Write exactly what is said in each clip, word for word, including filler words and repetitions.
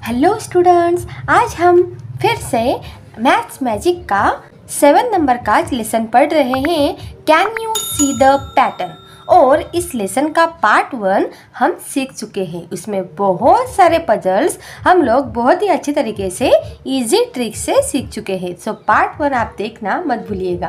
Hello students, आज हम फिर से मैथ्स मैजिक का सेवन नंबर का लेसन पढ़ रहे हैं। Can you see the pattern. और इस लेसन का पार्ट वन हम सीख चुके हैं। उसमें बहुत सारे पजल्स हम लोग बहुत ही अच्छे तरीके से इजी ट्रिक से सीख चुके हैं। सो पार्ट वन आप देखना मत भूलिएगा।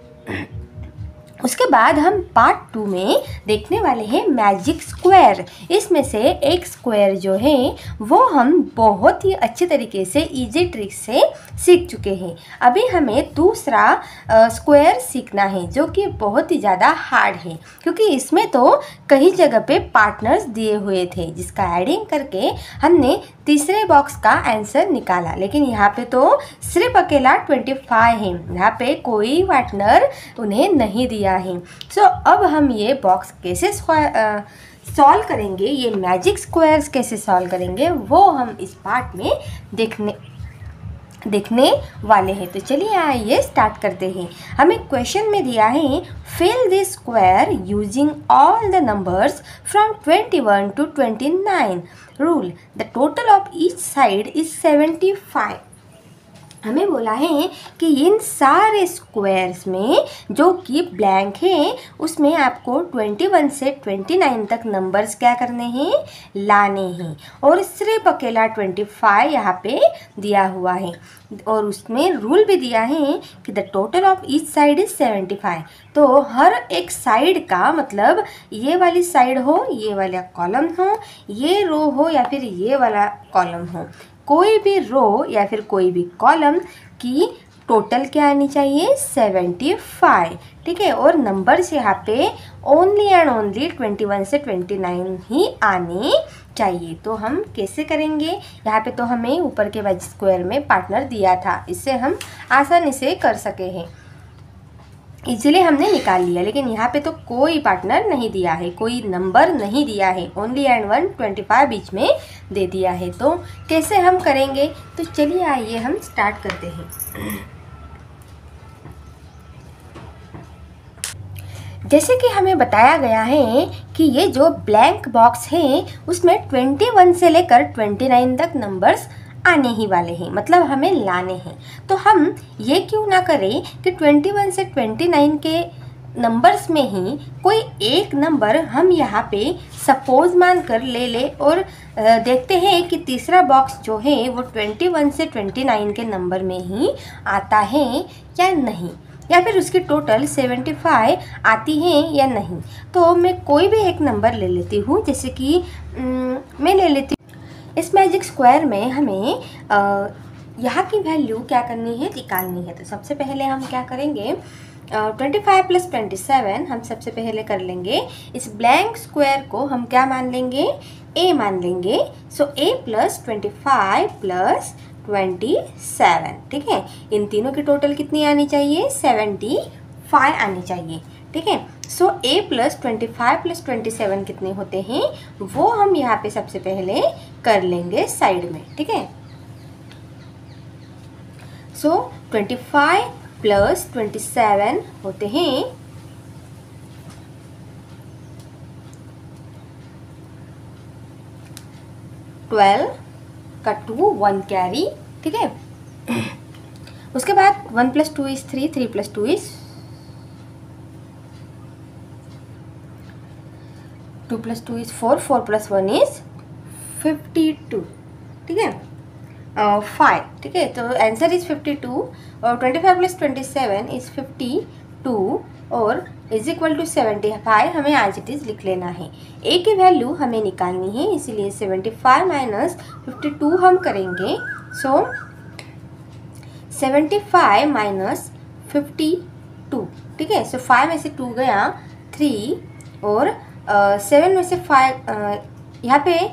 उसके बाद हम पार्ट टू में देखने वाले हैं मैजिक स्क्वायर। इसमें से एक स्क्वायर जो है वो हम बहुत ही अच्छे तरीके से इजी ट्रिक से सीख चुके हैं। अभी हमें दूसरा स्क्वायर सीखना है जो कि बहुत ही ज़्यादा हार्ड है, क्योंकि इसमें तो कई जगह पे पार्टनर्स दिए हुए थे जिसका एडिंग करके हमने तीसरे बॉक्स का आंसर निकाला। लेकिन यहाँ पे तो सिर्फ अकेला ट्वेंटी फाइव है, यहाँ पे कोई पार्टनर उन्हें नहीं दिया है। सो so, अब हम ये बॉक्स कैसे सॉल्व करेंगे, ये मैजिक स्क्वायर्स कैसे सॉल्व करेंगे, वो हम इस पार्ट में देखने देखने वाले हैं। तो चलिए आइए स्टार्ट करते हैं। हमें क्वेश्चन में दिया है fill this square using all the numbers from twenty one to twenty nine rule. The total of each side is seventy five. हमें बोला है कि इन सारे स्क्वायर्स में जो कि ब्लैंक है उसमें आपको ट्वेंटी वन से ट्वेंटी नाइन तक नंबर्स क्या करने हैं, लाने हैं। और सिर्फ अकेला ट्वेंटी फाइव यहाँ पे दिया हुआ है और उसमें रूल भी दिया है कि the total of each side is seventy five. तो हर एक साइड का मतलब ये वाली साइड हो, ये वाला कॉलम हो, ये रो हो या फिर ये वाला कॉलम हो, कोई भी रो या फिर कोई भी कॉलम की टोटल क्या आनी चाहिए, सेवेंटी फाइव। ठीक है। और नंबर्स यहाँ पे only and only twenty one से ट्वेंटी नाइन ही आने चाहिए। तो हम कैसे करेंगे, यहाँ पे तो हमें ऊपर के मैजिक स्क्वायर में पार्टनर दिया था, इससे हम आसानी से कर सके हैं, इजीली हमने निकाल लिया। लेकिन यहाँ पे तो कोई पार्टनर नहीं दिया है, कोई नंबर नहीं दिया है, only and one twenty five बीच में दे दिया है। तो कैसे हम करेंगे, तो चलिए आइए हम स्टार्ट करते हैं। जैसे कि हमें बताया गया है कि ये जो ब्लैंक बॉक्स है उसमें ट्वेंटी वन से लेकर ट्वेंटी नाइन तक नंबर्स आने ही वाले हैं, मतलब हमें लाने हैं। तो हम ये क्यों ना करें कि ट्वेंटी वन से ट्वेंटी नाइन के नंबर्स में ही कोई एक नंबर हम यहाँ पे सपोज मान कर ले ले और देखते हैं कि तीसरा बॉक्स जो है वो ट्वेंटी वन से ट्वेंटी नाइन के नंबर में ही आता है या नहीं, या फिर उसकी टोटल सेवेंटी फाइव आती है या नहीं। तो मैं कोई भी एक नंबर ले लेती हूँ, जैसे कि मैं ले लेती इस मैजिक स्क्वायर में हमें यहाँ की वैल्यू क्या करनी है, निकालनी है। तो सबसे पहले हम क्या करेंगे, twenty five plus twenty seven हम सबसे पहले कर लेंगे। इस ब्लैंक स्क्वायर को हम क्या मान लेंगे, ए मान लेंगे। So a plus twenty five plus twenty seven. ठीक है। इन तीनों की टोटल कितनी आनी चाहिए, सेवेंटी फाइव आनी चाहिए। ठीक है। So a plus twenty five plus twenty seven कितने होते हैं वो हम यहाँ पे सबसे पहले कर लेंगे साइड में। ठीक है। So twenty five plus twenty seven होते हैं ट्वेल्व का टू वन कैरी। ठीक है। उसके बाद one plus two is three, three plus two is two plus two is four, four plus one is fifty two. ठीक है। फाइव। ठीक है। तो आंसर इज फिफ्टी टू और twenty five plus twenty seven is fifty two और is equal to seventy five हमें आज it is लिख लेना है। ए की वैल्यू हमें निकालनी है, इसीलिए seventy five minus fifty two हम करेंगे। So seventy five minus fifty two. ठीक है। सो फाइव में से टू गया थ्री और सेवन uh, में से फाइव uh, यहाँ पे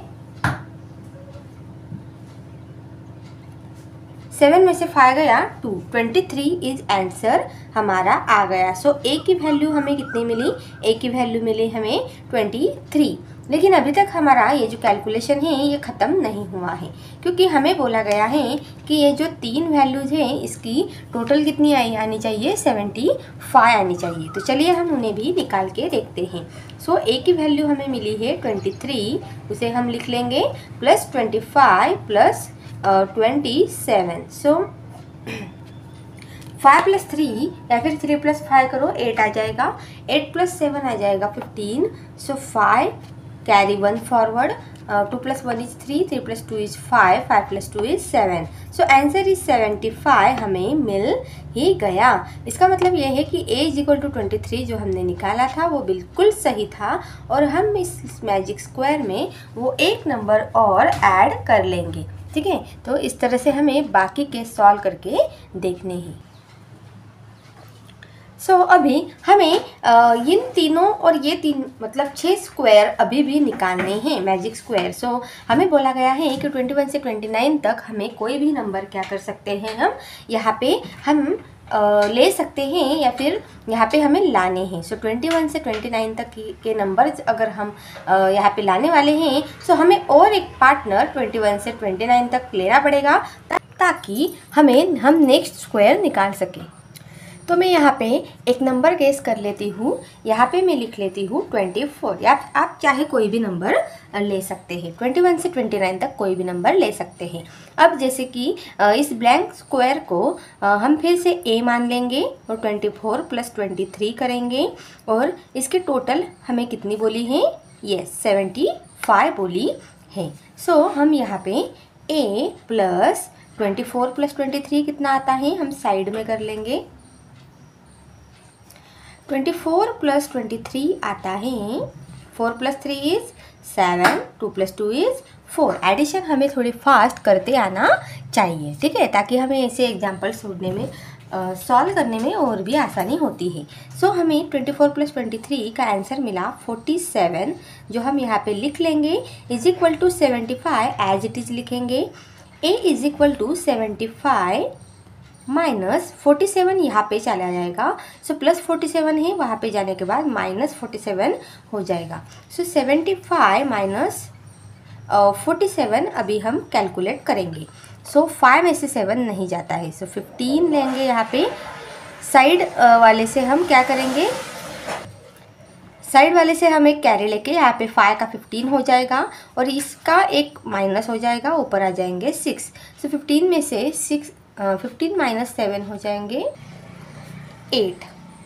सेवन में से फाइव गया two, twenty three is answer हमारा आ गया। सो ए की वैल्यू हमें कितनी मिली, ए की वैल्यू मिली हमें ट्वेंटी थ्री। लेकिन अभी तक हमारा ये जो कैलकुलेशन है ये ख़त्म नहीं हुआ है, क्योंकि हमें बोला गया है कि ये जो तीन वैल्यूज़ हैं इसकी टोटल कितनी आई आनी चाहिए, सेवेंटी फाइव आनी चाहिए। तो चलिए हम उन्हें भी निकाल के देखते हैं। सो so, ए की वैल्यू हमें मिली है ट्वेंटी थ्री, उसे हम लिख लेंगे plus twenty five plus twenty seven. So five plus three या फिर थ्री प्लस फाइव करो, एट आ जाएगा, एट प्लस सेवन आ जाएगा fifteen. So five carry one forward, two plus one is three, three plus two is five, five plus two is seven. So answer is seventy five हमें मिल ही गया। इसका मतलब यह है कि a is equal to twenty three जो हमने निकाला था वो बिल्कुल सही था, और हम इस मैजिक स्क्वायर में वो एक नंबर और ऐड कर लेंगे। ठीक है, तो इस तरह से हमें बाकी के सॉल्व करके देखने हैं। सो so, अभी हमें आ, इन तीनों और ये तीन मतलब छः स्क्वायर अभी भी निकालने हैं, मैजिक स्क्वायर। सो so, हमें बोला गया है कि ट्वेंटी वन से ट्वेंटी नाइन तक हमें कोई भी नंबर क्या कर सकते हैं, हम यहाँ पे हम आ, ले सकते हैं या फिर यहाँ पे हमें लाने हैं। सो ट्वेंटी वन से ट्वेंटी नाइन तक के नंबर्स अगर हम आ, यहाँ पे लाने वाले हैं, सो so हमें और एक पार्टनर ट्वेंटी वन से ट्वेंटी नाइन तक लेना पड़ेगा ताकि हमें हम नेक्स्ट स्क्वायर निकाल सकें। तो मैं यहाँ पे एक नंबर गेस कर लेती हूँ, यहाँ पे मैं लिख लेती हूँ ट्वेंटी फोर, या आप चाहे कोई भी नंबर ले सकते हैं, ट्वेंटी वन से ट्वेंटी नाइन तक कोई भी नंबर ले सकते हैं। अब जैसे कि इस ब्लैंक स्क्वायर को हम फिर से a मान लेंगे और twenty four plus twenty three करेंगे, और इसके टोटल हमें कितनी बोली है, ये सेवेंटी फाइव बोली है। सो so, हम यहाँ पे a plus twenty four plus twenty three कितना आता है हम साइड में कर लेंगे। Twenty four plus twenty three आता है, four plus three is seven, two plus two is four. Addition हमें थोड़ी फास्ट करते आना चाहिए, ठीक है, ताकि हमें ऐसे एग्जाम्पल्स ढूंढने में सॉल्व करने में और भी आसानी होती है। सो so, हमें twenty four plus twenty three का आंसर मिला फोर्टी सेवन, जो हम यहाँ पे लिख लेंगे is equal to seventy five as it is लिखेंगे। a is equal to seventy five minus forty seven यहाँ पे चला जाएगा। सो प्लस फोर्टी सेवन है, वहाँ पे जाने के बाद माइनस फोर्टी सेवन हो जाएगा। So seventy five minus forty seven अभी हम कैलकुलेट करेंगे। सो so, फाइव में से सेवन नहीं जाता है, सो so, फिफ्टीन लेंगे। यहाँ पे साइड uh, वाले से हम क्या करेंगे, साइड वाले से हम एक कैरी लेके यहाँ पे फाइव का फिफ्टीन हो जाएगा, और इसका एक माइनस हो जाएगा, ऊपर आ जाएंगे सिक्स। सो फिफ्टीन में से सिक्स फिफ्टीन माइनस सेवन हो जाएंगे एट,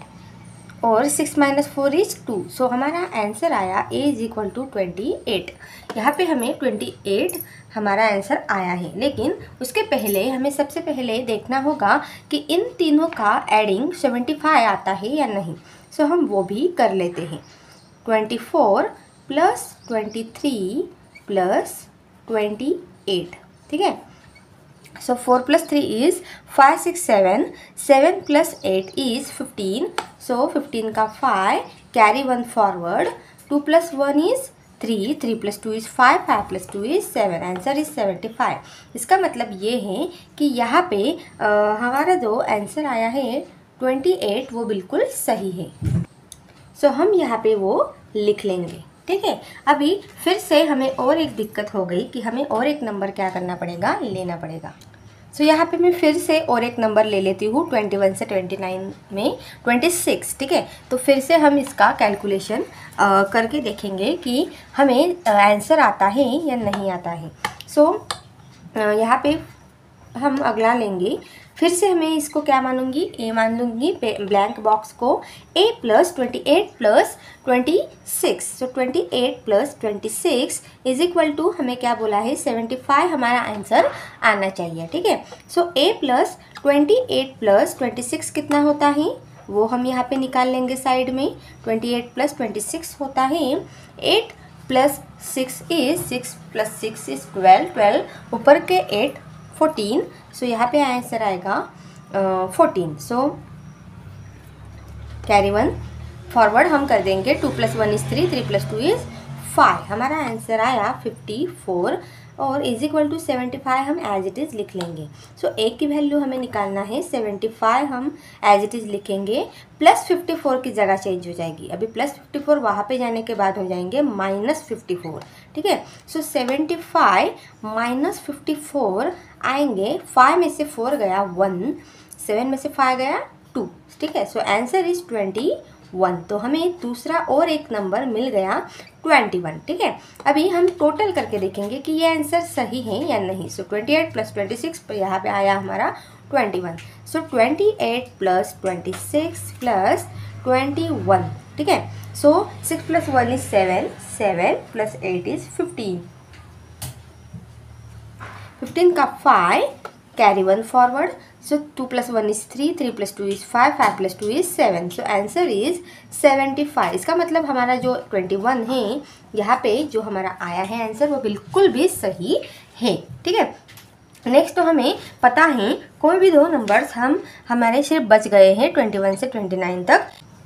और six minus four is two. So हमारा आंसर आया a is equal to twenty eight. यहाँ पे हमें ट्वेंटी एट हमारा आंसर आया है, लेकिन उसके पहले हमें सबसे पहले देखना होगा कि इन तीनों का एडिंग सेवेंटी फाइव आता है या नहीं। सो हम वो भी कर लेते हैं। Twenty four plus twenty three plus twenty eight, ठीक है। So four plus three is five, six, seven. seven plus eight is fifteen. So fifteen का five, carry one forward. two plus one is three. three plus two is five. five plus two is seven. Answer is seventy-five. इसका मतलब ये है कि यहाँ पे आ, हमारा जो आंसर आया है ट्वेंटी एट वो बिल्कुल सही है। सो so, हम यहाँ पे वो लिख लेंगे, ठीक है। अभी फिर से हमें और एक दिक्कत हो गई कि हमें और एक नंबर क्या करना पड़ेगा, लेना पड़ेगा। सो so, यहाँ पे मैं फिर से और एक नंबर ले लेती हूँ, ट्वेंटी वन से ट्वेंटी नाइन में ट्वेंटी सिक्स, ठीक है। तो फिर से हम इसका कैलकुलेशन करके देखेंगे कि हमें आंसर आता है या नहीं आता है। सो so, यहाँ पे हम अगला लेंगे, फिर से हमें इसको क्या मानूंगी, a मान लूँगी ब्लैंक बॉक्स को। a plus twenty eight plus twenty six, so twenty eight plus twenty six is equal to हमें क्या बोला है, सेवेंटी फाइव हमारा आंसर आना चाहिए, ठीक है। So a plus twenty eight plus twenty six कितना होता है वो हम यहाँ पे निकाल लेंगे साइड में। Twenty eight plus twenty six होता है eight plus six is six plus six is twelve, twelve ऊपर के एट फोर्टीन। सो यहाँ पे आंसर आएगा fourteen. So carry one forward हम कर देंगे, two plus one is three, three plus two is five. हमारा आंसर आया फिफ्टी फोर। और is equal to seventy five हम एज इट इज़ लिख लेंगे। सो so, एक की वैल्यू हमें निकालना है, सेवेंटी फाइव हम एज इट इज़ लिखेंगे, प्लस फिफ्टी फोर की जगह चेंज हो जाएगी। अभी प्लस फिफ्टी फोर वहाँ पे जाने के बाद हो जाएंगे माइनस फिफ्टी फोर, ठीक है। So seventy five minus fifty four आएंगे, फाइव में से फोर गया वन, सेवन में से फाइव गया टू, ठीक है। So answer is twenty one. तो हमें दूसरा और एक नंबर मिल गया ट्वेंटी वन, ठीक है। अभी हम टोटल करके देखेंगे कि ये आंसर सही है या नहीं। So twenty eight plus twenty six पर यहाँ पे आया हमारा twenty one. So twenty eight plus twenty six plus twenty one, ठीक है। So six plus one is seven, seven plus eight is fifteen, fifteen का five, carry one forward. So two plus one is three, three plus two is five, five plus two is seven. So answer is seventy five. इसका मतलब हमारा जो twenty one है यहाँ पे जो हमारा आया है आंसर वो बिल्कुल भी सही है, ठीक है। नेक्स्ट तो हमें पता है कोई भी दो नंबर्स हम हमारे सिर्फ बच गए हैं ट्वेंटी वन से ट्वेंटी नाइन तक।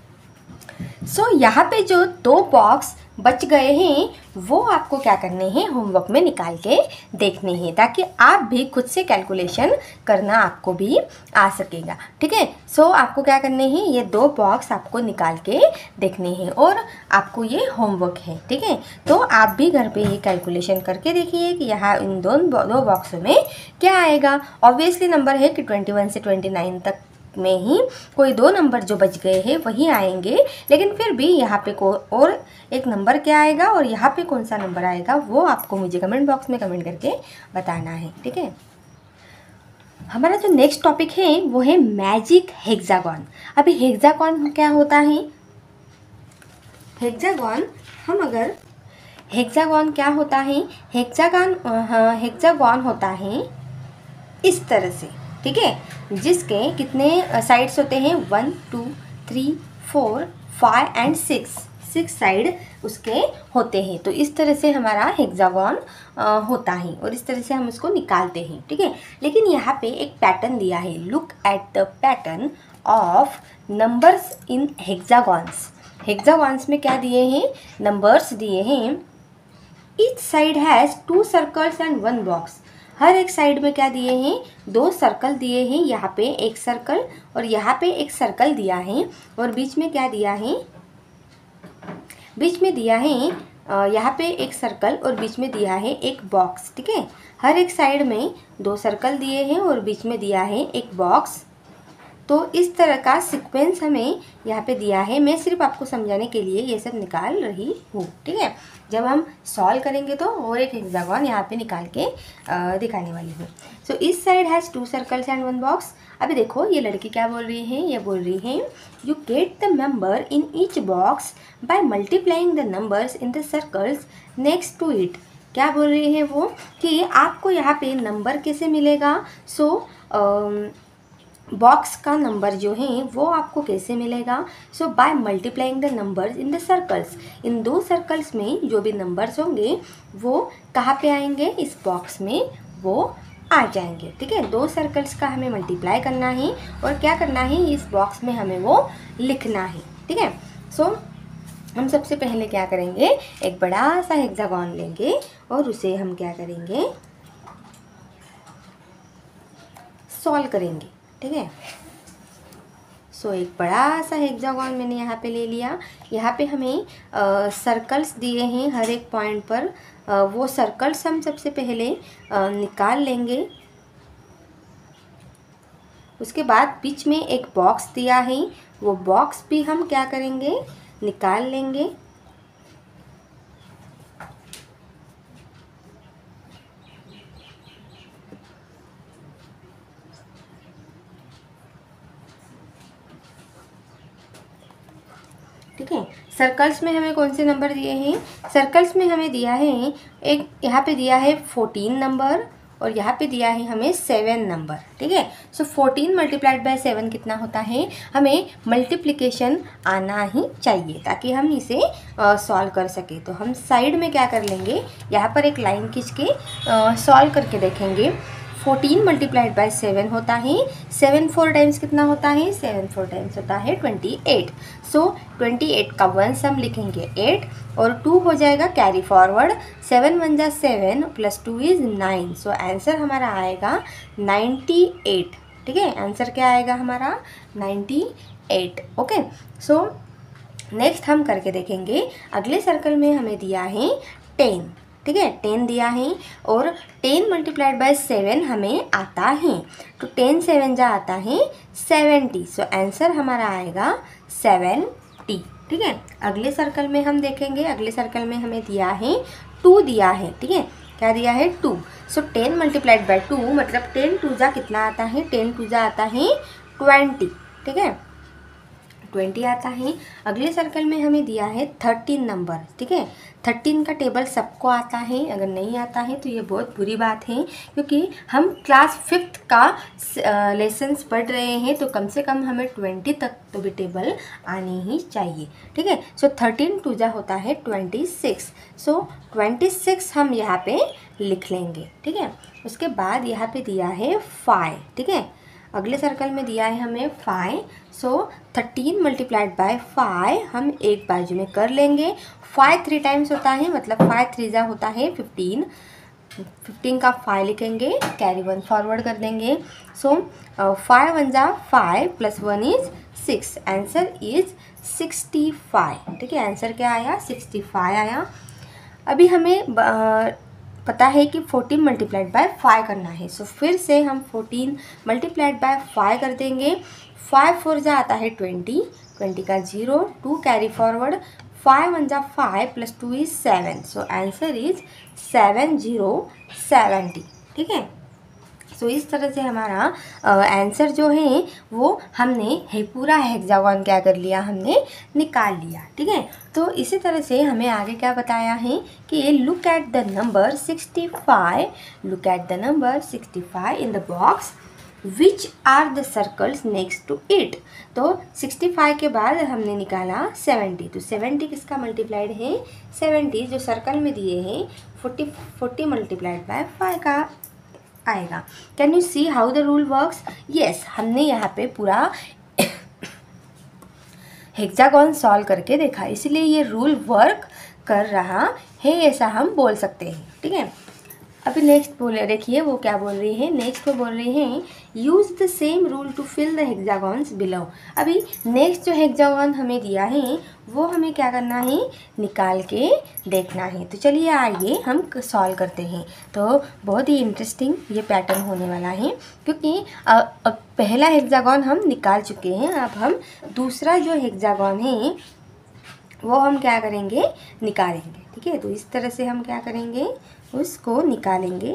सो so, यहाँ पे जो दो बॉक्स बच गए हैं वो आपको क्या करने हैं, होमवर्क में निकाल के देखने हैं, ताकि आप भी खुद से कैलकुलेशन करना आपको भी आ सकेगा, ठीक है। सो so, आपको क्या करने हैं, ये दो बॉक्स आपको निकाल के देखने हैं और आपको ये होमवर्क है, ठीक है। तो आप भी घर पे ये कैलकुलेशन करके देखिए कि यहाँ इन दोनों दो बॉक्सों में क्या आएगा। ऑब्वियसली नंबर है कि ट्वेंटी वन से ट्वेंटी नाइन तक में ही कोई दो नंबर जो बच गए हैं वही आएंगे, लेकिन फिर भी यहाँ पे को और एक नंबर क्या आएगा और यहाँ पे कौन सा नंबर आएगा वो आपको मुझे कमेंट बॉक्स में कमेंट करके बताना है, ठीक है। हमारा जो नेक्स्ट टॉपिक है वो है मैजिक हेक्सागॉन। अभी हेक्सागॉन क्या होता है, हेक्सागॉन हम अगर हेक्सागॉन क्या होता है, हेक्सागॉन हेक्सागॉन होता है इस तरह से, ठीक है, जिसके कितने साइड्स होते हैं, one two three four five and six, six side उसके होते हैं। तो इस तरह से हमारा हेक्सागॉन होता है और इस तरह से हम उसको निकालते हैं, ठीक है। लेकिन यहाँ पे एक पैटर्न दिया है, look at the pattern of numbers in hexagons. Hexagons में क्या दिए हैं, नंबर्स दिए हैं। Each side has two circles and one box. हर एक साइड में क्या दिए हैं, दो सर्कल दिए हैं, यहाँ पे एक सर्कल और यहाँ पे एक सर्कल दिया है और बीच में क्या दिया है, बीच में दिया है यहाँ पे एक सर्कल और बीच में दिया है एक बॉक्स, ठीक है। हर एक साइड में दो सर्कल दिए हैं और बीच में दिया है एक बॉक्स। तो इस तरह का सीक्वेंस हमें यहाँ पे दिया है। मैं सिर्फ आपको समझाने के लिए ये सब निकाल रही हूँ, ठीक है। जब हम सॉल्व करेंगे तो और एक हेक्सागॉन यहाँ पे निकाल के आ, दिखाने वाली हूँ। सो इस side has two circles and one box. अभी देखो ये लड़की क्या बोल रही है, ये बोल रही है you get the number in each box by multiplying the numbers in the circles next to it. क्या बोल रही है वो कि आपको यहाँ पे नंबर कैसे मिलेगा। सो so, बॉक्स का नंबर जो है वो आपको कैसे मिलेगा। So by multiplying the numbers in the circles, इन दो सर्कल्स में जो भी नंबर्स होंगे वो कहाँ पे आएंगे, इस बॉक्स में वो आ जाएंगे, ठीक है। दो सर्कल्स का हमें मल्टीप्लाई करना है और क्या करना है, इस बॉक्स में हमें वो लिखना है, ठीक है। सो so, हम सबसे पहले क्या करेंगे, एक बड़ा सा हेक्सागॉन लेंगे और उसे हम क्या करेंगे, सॉल्व करेंगे, ठीक है। सो so, एक बड़ा सा हेक्सागॉन मैंने यहाँ पे ले लिया। यहाँ पे हमें सर्कल्स दिए हैं हर एक पॉइंट पर, आ, वो सर्कल्स हम सबसे पहले आ, निकाल लेंगे। उसके बाद बीच में एक बॉक्स दिया है, वो बॉक्स भी हम क्या करेंगे, निकाल लेंगे। ठीक है। सर्कल्स में हमें कौन से नंबर दिए हैं, सर्कल्स में हमें दिया है एक, यहाँ पे दिया है फोर्टीन नंबर और यहाँ पे दिया है हमें सेवन नंबर, ठीक है। So fourteen multiplied by seven कितना होता है, हमें मल्टीप्लिकेशन आना ही चाहिए ताकि हम इसे सॉल्व कर सके। तो हम साइड में क्या कर लेंगे, यहाँ पर एक लाइन खींच के सॉल्व करके देखेंगे। फोर्टीन मल्टीप्लाइड बाय सेवन होता है, सेवन फोर टाइम्स कितना होता है, सेवन फोर टाइम्स होता है twenty eight. So twenty eight का वन सम लिखेंगे एट और टू हो जाएगा कैरी फॉरवर्ड, सेवन वन जा seven plus two is nine. So answer हमारा आएगा नाइन्टी एट। ठीक है, आंसर क्या आएगा हमारा ninety eight. Okay, so next हम करके देखेंगे। अगले सर्कल में हमें दिया है टेन। ठीक है, टेन दिया है और टेन मल्टीप्लाइड बाय सेवन हमें आता है, तो टेन सेवन जा आता है सेवेंटी। सो आंसर हमारा आएगा सेवेंटी। ठीक है, अगले सर्कल में हम देखेंगे। अगले सर्कल में हमें दिया है टू दिया है। ठीक है, क्या दिया है, two. So ten multiplied by two मतलब टेन टू जा कितना आता है, टेन टू जा आता है ट्वेंटी। ठीक है, ट्वेंटी आता है। अगले सर्कल में हमें दिया है थर्टीन नंबर। ठीक है, थर्टीन का टेबल सबको आता है, अगर नहीं आता है तो ये बहुत बुरी बात है, क्योंकि हम क्लास फिफ्थ का लेसन्स पढ़ रहे हैं, तो कम से कम हमें ट्वेंटी तक तो भी टेबल आनी ही चाहिए। ठीक है, सो थर्टीन टू जा होता है twenty six. So twenty six हम यहाँ पे लिख लेंगे। ठीक है, उसके बाद यहाँ पे दिया है फाइव। ठीक है, अगले सर्कल में दिया है हमें five. So thirteen multiplied by five हम एक बाजू में कर लेंगे। फाइव थ्री टाइम्स होता है, मतलब फाइव थ्री जा होता है फिफ्टीन। फिफ्टीन का फाइव लिखेंगे, कैरी वन फॉरवर्ड कर देंगे। सो फाइव वन जा five plus one is six, answer is sixty five. ठीक है, आंसर क्या आया, सिक्सटी फाइव आया। अभी हमें uh, पता है कि फोर्टीन मल्टीप्लाइड बाय फाइव करना है। सो so, फिर से हम फोर्टीन मल्टीप्लाइड बाय फाइव कर देंगे। फाइव फोर जा आता है ट्वेंटी, ट्वेंटी का zero, two carry forward, five one जा five plus two is seven. So answer is seven zero seventy. ठीक है, सो so, इस तरह से हमारा आंसर जो है वो हमने है पूरा हेक्सागोन क्या कर लिया, हमने निकाल लिया। ठीक है, तो इसी तरह से हमें आगे क्या बताया है कि look at the number sixty five, look at the number sixty five in the box which are the circles next to it. तो सिक्सटी फाइव के बाद हमने निकाला सेवेंटी, तो सेवेंटी किसका मल्टीप्लाइड है, सेवेंटी जो सर्कल में दिए हैं forty, forty multiplied by five का आएगा। Can you see how the rule works? Yes, हमने यहाँ पे पूरा हेक्सागोन सॉल्व करके देखा, इसलिए ये रूल वर्क कर रहा है ऐसा हम बोल सकते हैं। ठीक है, अभी नेक्स्ट बोले, देखिए वो क्या बोल रही है। नेक्स्ट वो बोल रही हैं use the same rule to fill the hexagons below. अभी नेक्स्ट जो हेक्सागॉन हमें दिया है वो हमें क्या करना है, निकाल के देखना है। तो चलिए आइए हम सॉल्व करते हैं। तो बहुत ही इंटरेस्टिंग ये पैटर्न होने वाला है, क्योंकि अब पहला हेक्सागॉन हम निकाल चुके हैं। अब हम दूसरा जो हेक्सागॉन है वो हम क्या करेंगे, निकालेंगे। ठीक है, तो इस तरह से हम क्या करेंगे, उसको निकालेंगे।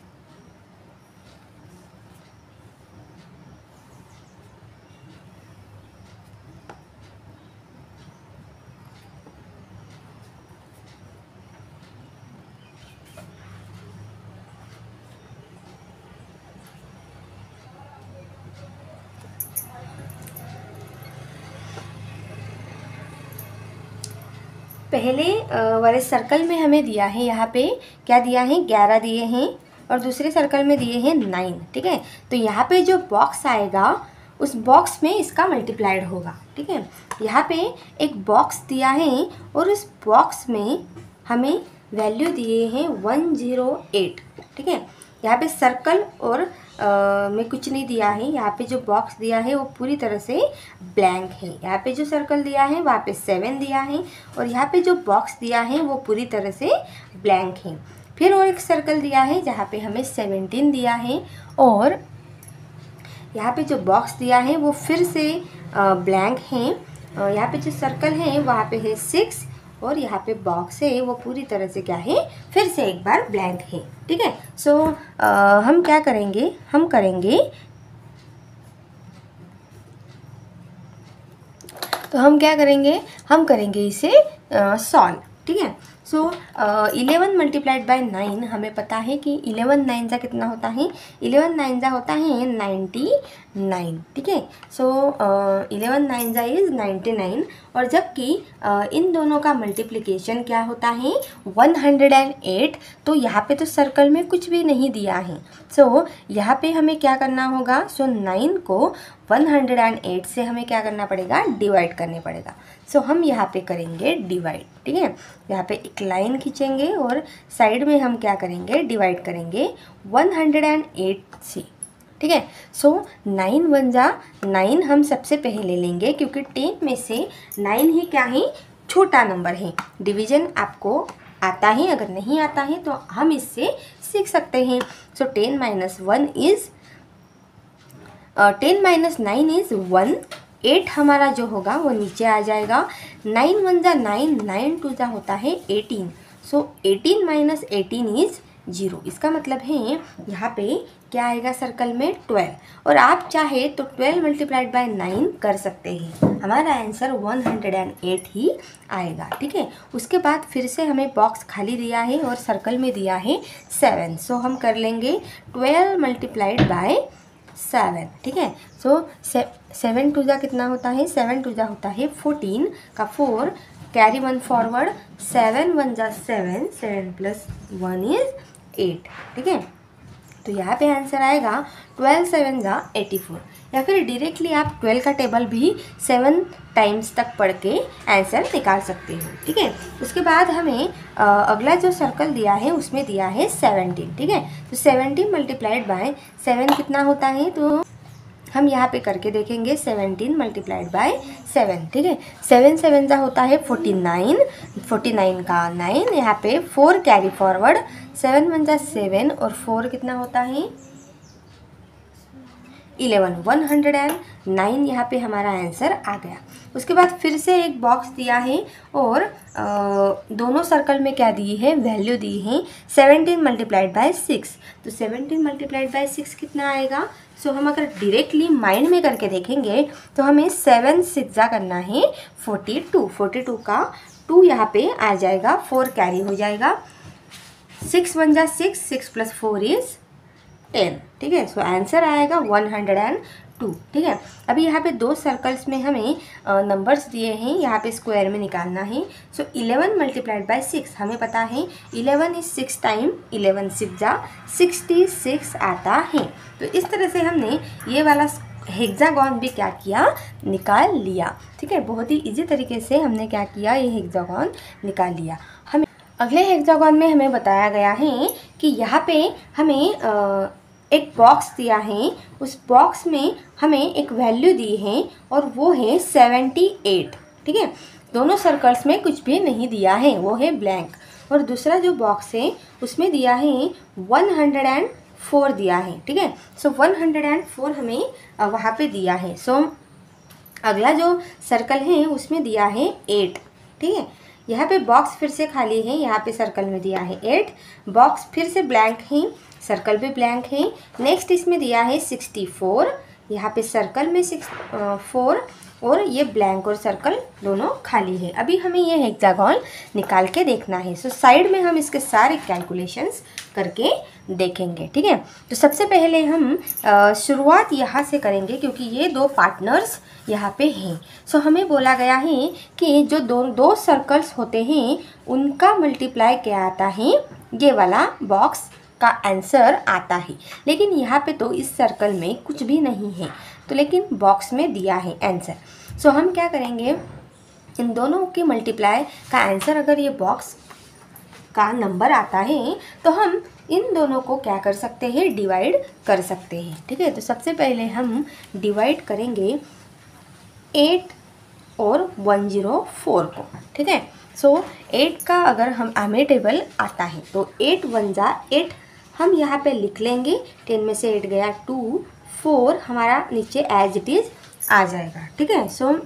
पहले वाले सर्कल में हमें दिया है, यहाँ पे क्या दिया है, ग्यारह दिए हैं और दूसरे सर्कल में दिए हैं नाइन। ठीक है, तो यहाँ पे जो बॉक्स आएगा उस बॉक्स में इसका मल्टीप्लाइड होगा। ठीक है, यहाँ पे एक बॉक्स दिया है और उस बॉक्स में हमें वैल्यू दिए हैं वन ज़ीरो एट। ठीक है, यहाँ पे सर्कल और Uh, में कुछ नहीं दिया है। यहाँ पे जो बॉक्स दिया है वो पूरी तरह से ब्लैंक है। यहाँ पे जो सर्कल दिया है वहाँ पे सेवन दिया है और यहाँ पे जो बॉक्स दिया है वो पूरी तरह से ब्लैंक है। फिर और एक सर्कल दिया है जहाँ पे हमें सेवेंटीन दिया है और यहाँ पे जो बॉक्स दिया है वो फिर से ब्लैंक है। यहाँ पे जो सर्कल है वहाँ पे है सिक्स और यहाँ पे बॉक्स है वो पूरी तरह से क्या है, फिर से एक बार ब्लैंक है। ठीक है, सो so, हम क्या करेंगे, हम करेंगे तो हम क्या करेंगे, हम करेंगे इसे सॉल्व। ठीक है, so eleven multiplied by nine, हमें पता है कि इलेवन नाइन जा कितना होता है, इलेवन नाइन जा होता है नाइन्टी नाइन, ठीक है। सो इलेवन नाइन जा इज़ नाइन्टी नाइन, और जबकि uh, इन दोनों का मल्टीप्लिकेशन क्या होता है वन हंड्रेड एट, तो यहाँ पे तो सर्कल में कुछ भी नहीं दिया है। सो so, यहाँ पे हमें क्या करना होगा, सो so, नाइन को वन हंड्रेड एट से हमें क्या करना पड़ेगा, डिवाइड करने पड़ेगा। सो so, हम यहाँ पे करेंगे डिवाइड, ठीक है। यहाँ पे एक लाइन खींचेंगे और साइड में हम क्या करेंगे, डिवाइड करेंगे वन हंड्रेड एट से, ठीक है। सो नाइन वन जा नाइन हम सबसे पहले लेंगे, क्योंकि टेन में से नाइन ही क्या है, छोटा नंबर है। डिवीजन आपको आता है, अगर नहीं आता है तो हम इससे सीख सकते हैं। So ten minus one is ten minus nine is one, eight हमारा जो होगा वो नीचे आ जाएगा। नाइन वन जा नाइन, नाइन टू जा होता है eighteen, so eighteen minus eighteen is zero. इसका मतलब है यहाँ पे क्या आएगा सर्कल में, ट्वेल्व, और आप चाहे तो ट्वेल्व मल्टीप्लाइड बाय नाइन कर सकते हैं, हमारा आंसर वन हंड्रेड एट ही आएगा, ठीक है। उसके बाद फिर से हमें बॉक्स खाली दिया है और सर्कल में दिया है सेवन, सो हम कर लेंगे ट्वेल्व मल्टीप्लाइड बाय सेवन, ठीक है। सो सेवन टू जा कितना होता है, सेवन टू जा होता है फोर्टीन का four, carry one forward, seven one जा seven, seven plus one is eight, ठीक है। तो यहाँ पे आंसर आएगा ट्वेल्व सेवन जा एटी फोर, या फिर डायरेक्टली आप ट्वेल्व का टेबल भी सेवन टाइम्स तक पढ़ के आंसर निकाल सकते हो, ठीक है। उसके बाद हमें आ, अगला जो सर्कल दिया है उसमें दिया है सेवनटीन, ठीक है। तो सेवनटीन मल्टीप्लाइड बाय सेवन कितना होता है, तो हम यहाँ पे करके देखेंगे सेवनटीन मल्टीप्लाइड बाय सेवन, ठीक है। सेवन सेवन जा होता है फोर्टी नाइन, फोर्टी नाइन का नाइन, यहाँ पे four carry forward, seven one जा सेवन और फोर कितना होता है eleven, one hundred and nine, यहाँ पे हमारा आंसर आ गया। उसके बाद फिर से एक बॉक्स दिया है और आ, दोनों सर्कल में क्या दी है, वैल्यू दी है सेवनटीन मल्टीप्लाइड बाय सिक्स, तो सेवनटीन मल्टीप्लाइड बाय सिक्स कितना आएगा। सो हम अगर डायरेक्टली माइंड में करके देखेंगे तो हमें सेवन सिक्स करना है फोर्टी टू, फोर्टी टू का टू यहाँ पे आ जाएगा, फोर कैरी हो जाएगा, सिक्स वन जा six, six plus four is ten, ठीक है। सो आंसर आएगा वन हंड्रेड एंड टू, ठीक है। अभी यहाँ पे दो सर्कल्स में हमें नंबर्स दिए हैं, यहाँ पे स्क्वायर में निकालना है। So eleven multiplied by six, हमें पता है eleven is six time, eleven six जा सिक्सटी सिक्स आता है। तो इस तरह से हमने ये वाला हेक्सागॉन भी क्या किया, निकाल लिया, ठीक है। बहुत ही इजी तरीके से हमने क्या किया, ये हेक्सागॉन निकाल लिया। हमें अगले हेक्सागॉन में हमें बताया गया है कि यहाँ पे हमें आ, एक बॉक्स दिया है, उस बॉक्स में हमें एक वैल्यू दी है और वो है सेवेंटी एट, ठीक है। दोनों सर्कल्स में कुछ भी नहीं दिया है, वो है ब्लैंक, और दूसरा जो बॉक्स है उसमें दिया है वन हंड्रेड एंड फोर दिया है, ठीक है। So one hundred and four हमें वहाँ पे दिया है। सो अगला जो सर्कल है उसमें दिया है एट, ठीक है। यहाँ पे बॉक्स फिर से खाली है, यहाँ पे सर्कल में दिया है एट, बॉक्स फिर से ब्लैंक है, सर्कल भी ब्लैंक है। नेक्स्ट इसमें दिया है सिक्सटी फोर, यहाँ पे सर्कल में सिक्स फोर और ये ब्लैंक और सर्कल दोनों खाली है। अभी हमें ये हेक्सागॉन निकाल के देखना है। सो साइड में हम इसके सारे कैलकुलेशंस करके देखेंगे, ठीक है। तो सबसे पहले हम शुरुआत यहाँ से करेंगे, क्योंकि ये दो पार्टनर्स यहाँ पे हैं। सो हमें बोला गया है कि जो दो दो सर्कल्स होते हैं उनका मल्टीप्लाई क्या आता है, ये वाला बॉक्स का आंसर आता है। लेकिन यहाँ पे तो इस सर्कल में कुछ भी नहीं है, तो लेकिन बॉक्स में दिया है आंसर। सो हम क्या करेंगे, इन दोनों के मल्टीप्लाई का आंसर अगर ये बॉक्स का नंबर आता है तो हम इन दोनों को क्या कर सकते हैं, डिवाइड कर सकते हैं, ठीक है। तो सबसे पहले हम डिवाइड करेंगे एट और वन ज़ीरो फोर को, ठीक है। सो एट का अगर हम हमें टेबल आता है तो एट वन जा एट हम यहाँ पे लिख लेंगे, टेन में से एट गया टू, फोर हमारा नीचे एज इट इज़ आ जाएगा, ठीक है। सो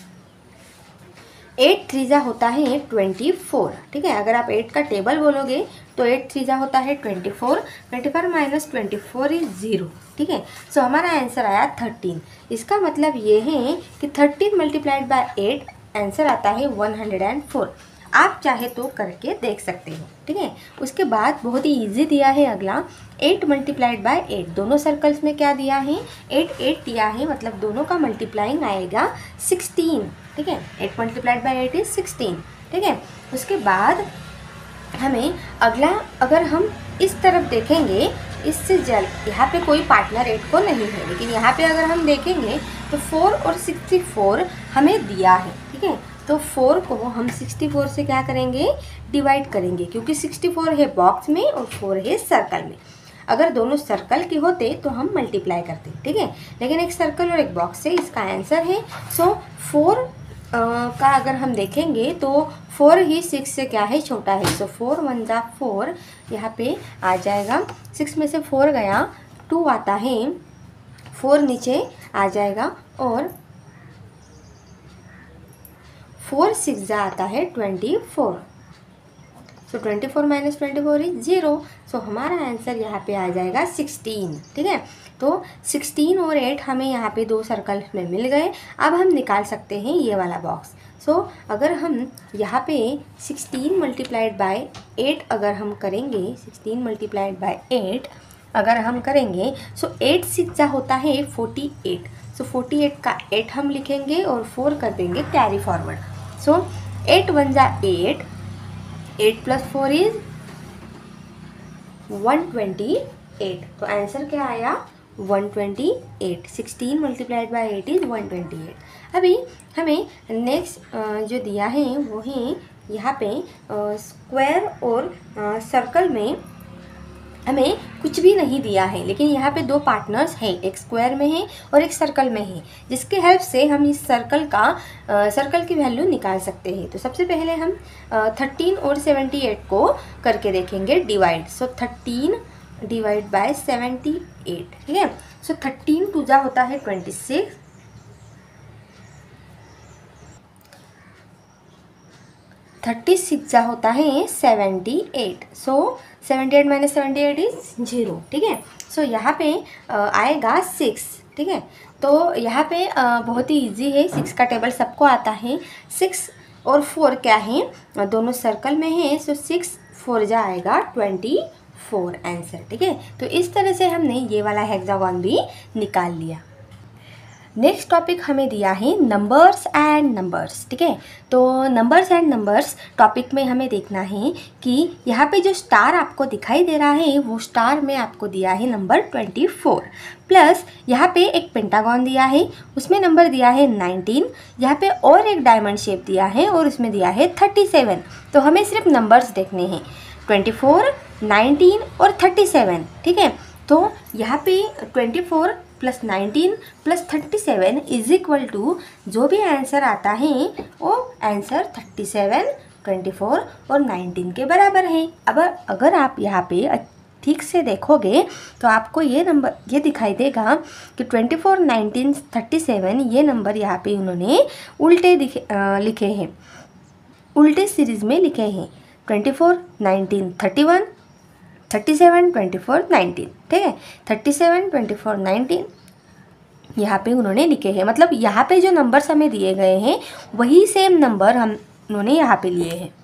एट थ्री जा होता है ट्वेंटी फोर, ठीक है। अगर आप एट का टेबल बोलोगे तो एट थ्री जा होता है twenty four, twenty four minus twenty four is zero, ठीक है। सो हमारा आंसर आया थर्टीन। इसका मतलब ये है कि thirteen multiplied by eight answer आता है वन हंड्रेड एंड फोर। आप चाहे तो करके देख सकते हो, ठीक है। उसके बाद बहुत ही इजी दिया है अगला, एट मल्टीप्लाइड बाय एट। दोनों सर्कल्स में क्या दिया है, एट एट दिया है, मतलब दोनों का मल्टीप्लाइंग आएगा सिक्सटीन, ठीक है। Eight multiplied by eight is sixteen, ठीक है। उसके बाद हमें अगला, अगर हम इस तरफ देखेंगे, इससे जल यहाँ पे कोई पार्टनर एट को नहीं है, लेकिन यहाँ पे अगर हम देखेंगे तो फोर और सिक्सटी फोर हमें दिया है, ठीक है। तो फोर को हम सिक्सटी फोर से क्या करेंगे, डिवाइड करेंगे, क्योंकि सिक्सटी फोर है बॉक्स में और फोर है सर्कल में। अगर दोनों सर्कल के होते तो हम मल्टीप्लाई करते, ठीक है, लेकिन एक सर्कल और एक बॉक्स है, इसका आंसर है। सो फोर का अगर हम देखेंगे तो फोर ही सिक्स से क्या है, छोटा है। सो फोर वन जा फोर, यहाँ पे आ जाएगा, सिक्स में से फोर गया, टू आता है, फोर नीचे आ जाएगा, और फोर सिक्स जा आता है twenty four. So twenty four minus twenty four is zero. So हमारा आंसर यहाँ पे आ जाएगा सिक्सटीन, ठीक है। तो सिक्सटीन और एट हमें यहाँ पे दो सर्कल में मिल गए। अब हम निकाल सकते हैं ये वाला बॉक्स। सो so, अगर हम यहाँ पे सिक्सटीन मल्टीप्लाइड बाय एट अगर हम करेंगे, सिक्सटीन मल्टीप्लाइड बाय एट अगर हम करेंगे, सो एट सिक्स जा होता है forty eight. So forty eight का एट हम लिखेंगे और फोर कर देंगे carry forward. So eight one जा eight, eight plus four is one twenty eight. तो आंसर क्या आया, one twenty eight. Sixteen multiplied by eight is one twenty eight. अभी हमें नेक्स्ट जो दिया है वो है यहाँ पे स्क्वायर और सर्कल में हमें कुछ भी नहीं दिया है, लेकिन यहाँ पे दो पार्टनर्स हैं, एक स्क्वायर में है और एक सर्कल में है, जिसके हेल्प से हम इस सर्कल का सर्कल की वैल्यू निकाल सकते हैं। तो सबसे पहले हम थर्टीन और सेवेंटी एट को करके देखेंगे divide. So thirteen divide by seventy eight, ठीक है। सो थर्टीन टू जा होता है ट्वेंटी सिक्स, थर्टी सिक्स जा होता है seventy eight. So seventy eight minus seventy eight is zero, ठीक है। सो यहाँ पे आएगा सिक्स, ठीक है। तो यहाँ पे बहुत ही इजी है, सिक्स का टेबल सबको आता है। सिक्स और फोर क्या है, दोनों सर्कल में है। सो सिक्स फोर जा आएगा ट्वेंटी फोर आंसर, ठीक है। तो इस तरह से हमने ये वाला हेक्सागोन भी निकाल लिया। नेक्स्ट टॉपिक हमें दिया है नंबर्स एंड नंबर्स, ठीक है। तो नंबर्स एंड नंबर्स टॉपिक में हमें देखना है कि यहाँ पे जो स्टार आपको दिखाई दे रहा है वो स्टार में आपको दिया है नंबर ट्वेंटी फोर, प्लस यहाँ पे एक पेंटागन दिया है, उसमें नंबर दिया है नाइनटीन। यहाँ पे और एक डायमंड शेप दिया है और उसमें दिया है थर्टी सेवन। तो हमें सिर्फ नंबर्स देखने हैं, ट्वेंटी फोर, नाइनटीन और थर्टी सेवन, ठीक है। तो यहाँ पे twenty four plus nineteen plus thirty seven is equal to जो भी आंसर आता है वो answer thirty seven, twenty four और नाइनटीन के बराबर है। अब अगर आप यहाँ पे ठीक से देखोगे तो आपको ये नंबर ये दिखाई देगा कि twenty four, nineteen, thirty seven ये नंबर यहाँ पे उन्होंने उल्टे लिखे हैं, उल्टे सीरीज़ में लिखे हैं। Twenty four, nineteen, thirty one, thirty seven, twenty four, nineteen, ठीक है। Thirty seven, twenty four, nineteen यहाँ पे उन्होंने लिखे हैं, मतलब यहाँ पे जो नंबर्स हमें दिए गए हैं वही सेम नंबर हम उन्होंने यहाँ पे लिए हैं।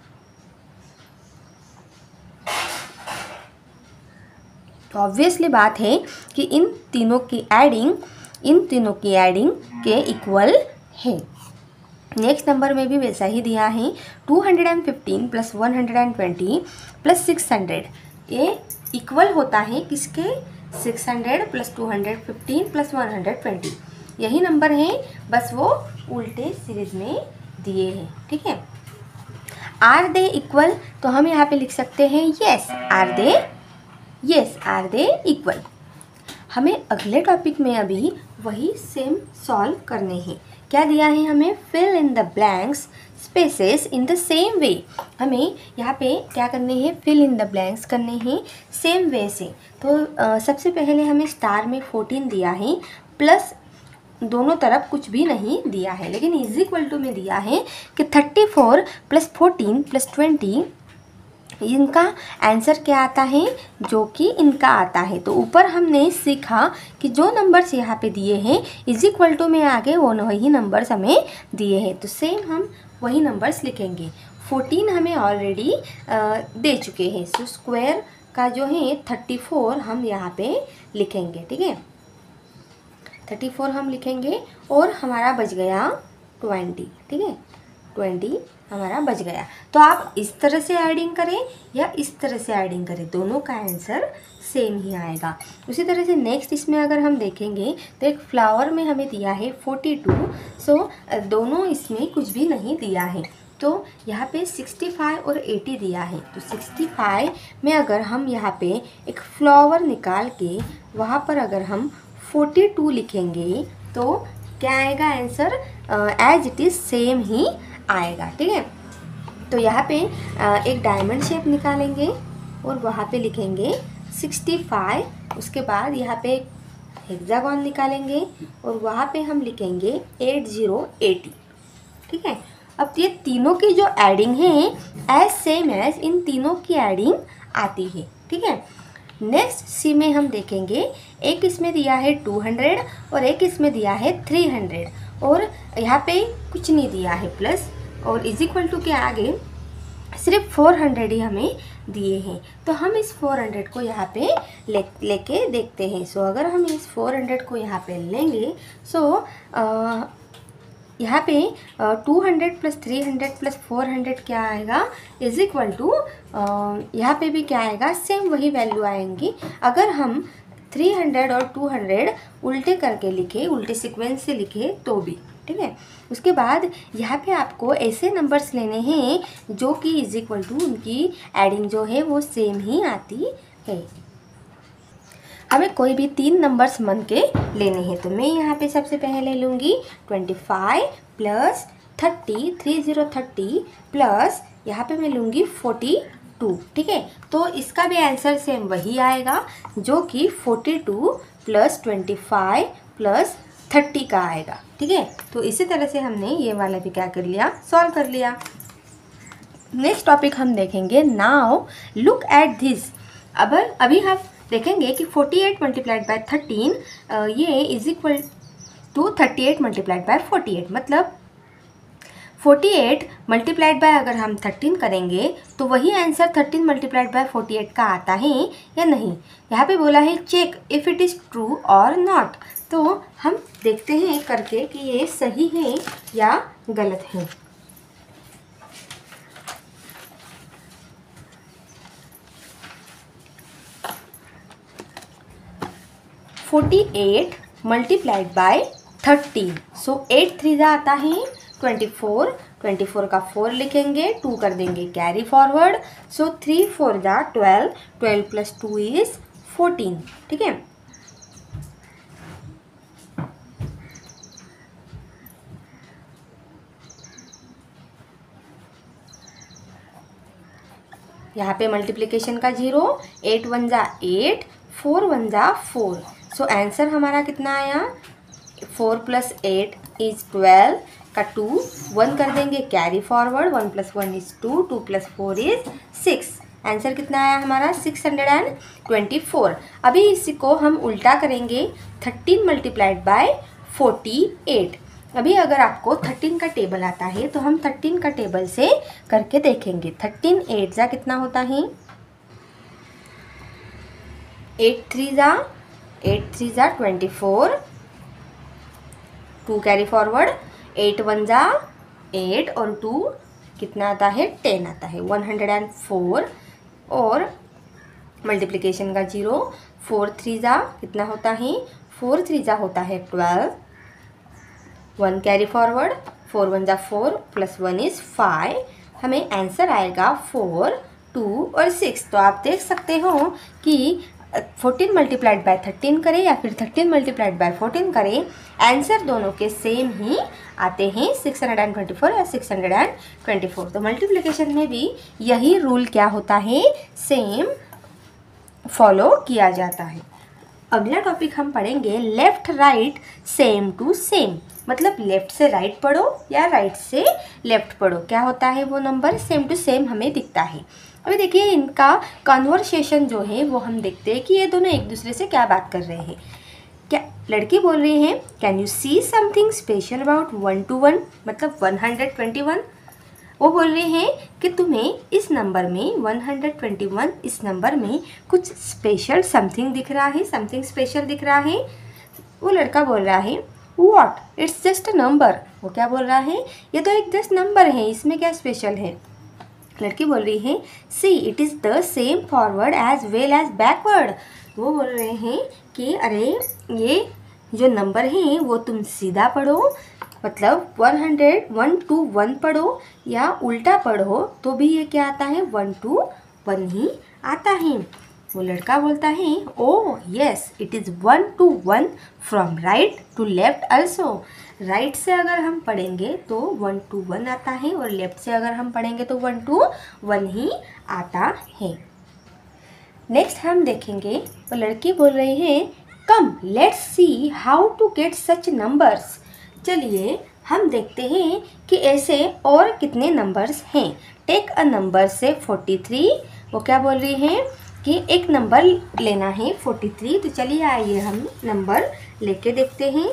तो ऑब्वियसली बात है कि इन तीनों की एडिंग इन तीनों की एडिंग के इक्वल है। नेक्स्ट नंबर में भी वैसा ही दिया है, two hundred fifteen plus one hundred twenty plus six hundred, ये इक्वल होता है किसके, six hundred plus two hundred fifteen plus one hundred twenty. यही नंबर है, बस वो उल्टे सीरीज में दिए हैं, ठीक है। आर दे इक्वल, तो हम यहाँ पे लिख सकते हैं yes are they, yes are they equal. हमें अगले टॉपिक में अभी वही सेम सॉल्व करने हैं। क्या दिया है हमें, fill in the blanks spaces in the same way. हमें यहाँ पे क्या करने हैं, फिल इन द ब्लैंक्स करने हैं सेम वे से। तो आ, सबसे पहले हमें स्टार में फोर्टीन दिया है, प्लस दोनों तरफ कुछ भी नहीं दिया है, लेकिन इज इक्वल टू में दिया है कि thirty four plus fourteen plus twenty, इनका आंसर क्या आता है, जो कि इनका आता है। तो ऊपर हमने सीखा कि जो नंबर्स यहाँ पे दिए हैं इज इक्वल टू में आगे वो वही नंबर्स हमें दिए हैं, तो सेम हम वही नंबर्स लिखेंगे। फोर्टीन हमें ऑलरेडी दे चुके हैं। सो स्क्वायर का जो है थर्टी फोर हम यहाँ पे लिखेंगे, ठीक है, थर्टी फोर हम लिखेंगे और हमारा बच गया ट्वेंटी, ठीक है, ट्वेंटी हमारा बच गया। तो आप इस तरह से एडिंग करें या इस तरह से एडिंग करें, दोनों का आंसर सेम ही आएगा। उसी तरह से नेक्स्ट इसमें अगर हम देखेंगे तो एक फ्लावर में हमें दिया है फोर्टी टू, सो दोनों इसमें कुछ भी नहीं दिया है, तो यहाँ पे सिक्सटी फाइव और एटी दिया है। तो सिक्सटी फाइव में अगर हम यहाँ पे एक फ्लावर निकाल के वहाँ पर अगर हम फोर्टी टू लिखेंगे तो क्या आएगा answer, as it is same ही आएगा, ठीक है। तो यहाँ पे uh, एक डायमंड शेप निकालेंगे और वहाँ पे लिखेंगे सिक्सटी फाइव, उसके बाद यहाँ पे हेक्सागोन निकालेंगे और वहाँ पे हम लिखेंगे एट ज़ीरो एटी, ठीक है। अब ये तीनों की जो एडिंग है एज सेम एज इन तीनों की एडिंग आती है, ठीक है। नेक्स्ट सी में हम देखेंगे, एक इसमें दिया है टू हंड्रेड और एक इसमें दिया है थ्री हंड्रेड और यहाँ पे कुछ नहीं दिया है प्लस, और इज इक्वल टू के आगे सिर्फ फोर हंड्रेड ही हमें दिए हैं। तो हम इस फोर हंड्रेड को यहाँ पे ले लेके देखते हैं। सो अगर हम इस फोर हंड्रेड को यहाँ पे लेंगे, सो यहाँ पे two hundred plus three hundred plus four hundred क्या आएगा, इज इक्वल टू यहाँ पे भी क्या आएगा, सेम वही वैल्यू आएंगी। अगर हम थ्री हंड्रेड और टू हंड्रेड उल्टे करके लिखे, उल्टे सीक्वेंस से लिखे तो भी, ठीक है। उसके बाद यहाँ पे आपको ऐसे नंबर्स लेने हैं जो कि इज इक्वल टू उनकी एडिंग जो है वो सेम ही आती है। हमें कोई भी तीन नंबर्स मन के लेने हैं, तो मैं यहाँ पे सबसे पहले लूँगी twenty five plus thirty, three zero thirty plus यहाँ पे मैं लूँगी फोर्टी टू, ठीक है। तो इसका भी आंसर सेम वही आएगा जो कि forty two plus twenty five plus thirty का आएगा, ठीक है। तो इसी तरह से हमने ये वाला भी क्या कर लिया, सॉल्व कर लिया। नेक्स्ट टॉपिक हम देखेंगे, नाउ लुक एट दिस। अब अभी हम देखेंगे कि forty eight multiplied by thirteen ये is equal to thirty eight multiplied by forty eight, मतलब फोर्टी एट मल्टीप्लाइड बाय अगर हम थर्टीन करेंगे तो वही answer thirteen multiplied by forty eight का आता है या नहीं। यहाँ पे बोला है check if it is true और नॉट, तो हम देखते हैं करके कि ये सही है या गलत है। Forty eight multiplied by thirteen, so eight three जा आता है ट्वेंटी फोर, ट्वेंटी फोर का फोर लिखेंगे, टू कर देंगे carry forward, so three four जा twelve, twelve plus two is fourteen, ठीक है। यहाँ पे मल्टीप्लिकेशन का जीरो, एट वन जा एट, फोर वन जा फोर, सो आंसर हमारा कितना आया, four plus eight is twelve का टू, वन कर देंगे carry forward, one plus one is two, two plus four is six, answer कितना आया हमारा six hundred and twenty four. अभी इसी को हम उल्टा करेंगे, thirteen multiplied by forty eight. अभी अगर आपको थर्टीन का टेबल आता है तो हम थर्टीन का टेबल से करके देखेंगे। थर्टीन एट जा कितना होता है, एट थ्री जा एट थ्री जा twenty four, two carry forward, eight one जा एट और टू कितना आता है, टेन आता है, वन हंड्रेड एंड फोर, और मल्टीप्लिकेशन का जीरो, फोर थ्री जा कितना होता है, फोर थ्री जा होता है twelve, one carry forward, four one जा four plus one is five, हमें आंसर आएगा फोर, टू और सिक्स। तो आप देख सकते हो कि फोर्टीन मल्टीप्लाइड बाय थर्टीन करें या फिर थर्टीन मल्टीप्लाइड बाय फोर्टीन करें, आंसर दोनों के सेम ही आते हैं, six hundred and twenty four या six hundred and twenty four. तो मल्टीप्लिकेशन में भी यही रूल क्या होता है, सेम फॉलो किया जाता है। अगला टॉपिक हम पढ़ेंगे left right same to same, मतलब लेफ्ट से राइट पढ़ो या राइट से लेफ्ट पढ़ो, क्या होता है वो नंबर सेम टू सेम हमें दिखता है। अभी देखिए इनका कन्वर्सेशन जो है वो हम देखते हैं कि ये दोनों एक दूसरे से क्या बात कर रहे हैं। क्या लड़की बोल रही है, can you see something special about one two one, मतलब वन हंड्रेड ट्वेंटी वन। वो बोल रहे हैं कि तुम्हें इस नंबर में वन हंड्रेड ट्वेंटी वन इस नंबर में कुछ स्पेशल समथिंग दिख रहा है, समथिंग स्पेशल दिख रहा है। वो लड़का बोल रहा है what, it's just a number. वो क्या बोल रहा है, ये तो एक जस्ट नंबर है, इसमें क्या स्पेशल है। लड़की बोल रही है see it is the same forward as well as backward. वो बोल रहे हैं कि अरे ये जो नंबर है वो तुम सीधा पढ़ो, मतलब one hundred one two one पढ़ो, या उल्टा पढ़ो तो भी ये क्या आता है, वन टू वन ही आता है। वो लड़का बोलता है oh yes it is one two one from right to left also. Right से अगर हम पढ़ेंगे तो वन टू वन आता है, और लेफ्ट से अगर हम पढ़ेंगे तो वन टू वन ही आता है। नेक्स्ट हम देखेंगे, वो लड़की बोल रही है come let's see how to get such numbers. चलिए हम देखते हैं कि ऐसे और कितने नंबर्स हैं। टेक अ नंबर से फोर्टी थ्री। वो क्या बोल रही है कि एक नंबर लेना है फोर्टी थ्री। तो चलिए आइए हम नंबर लेके देखते हैं।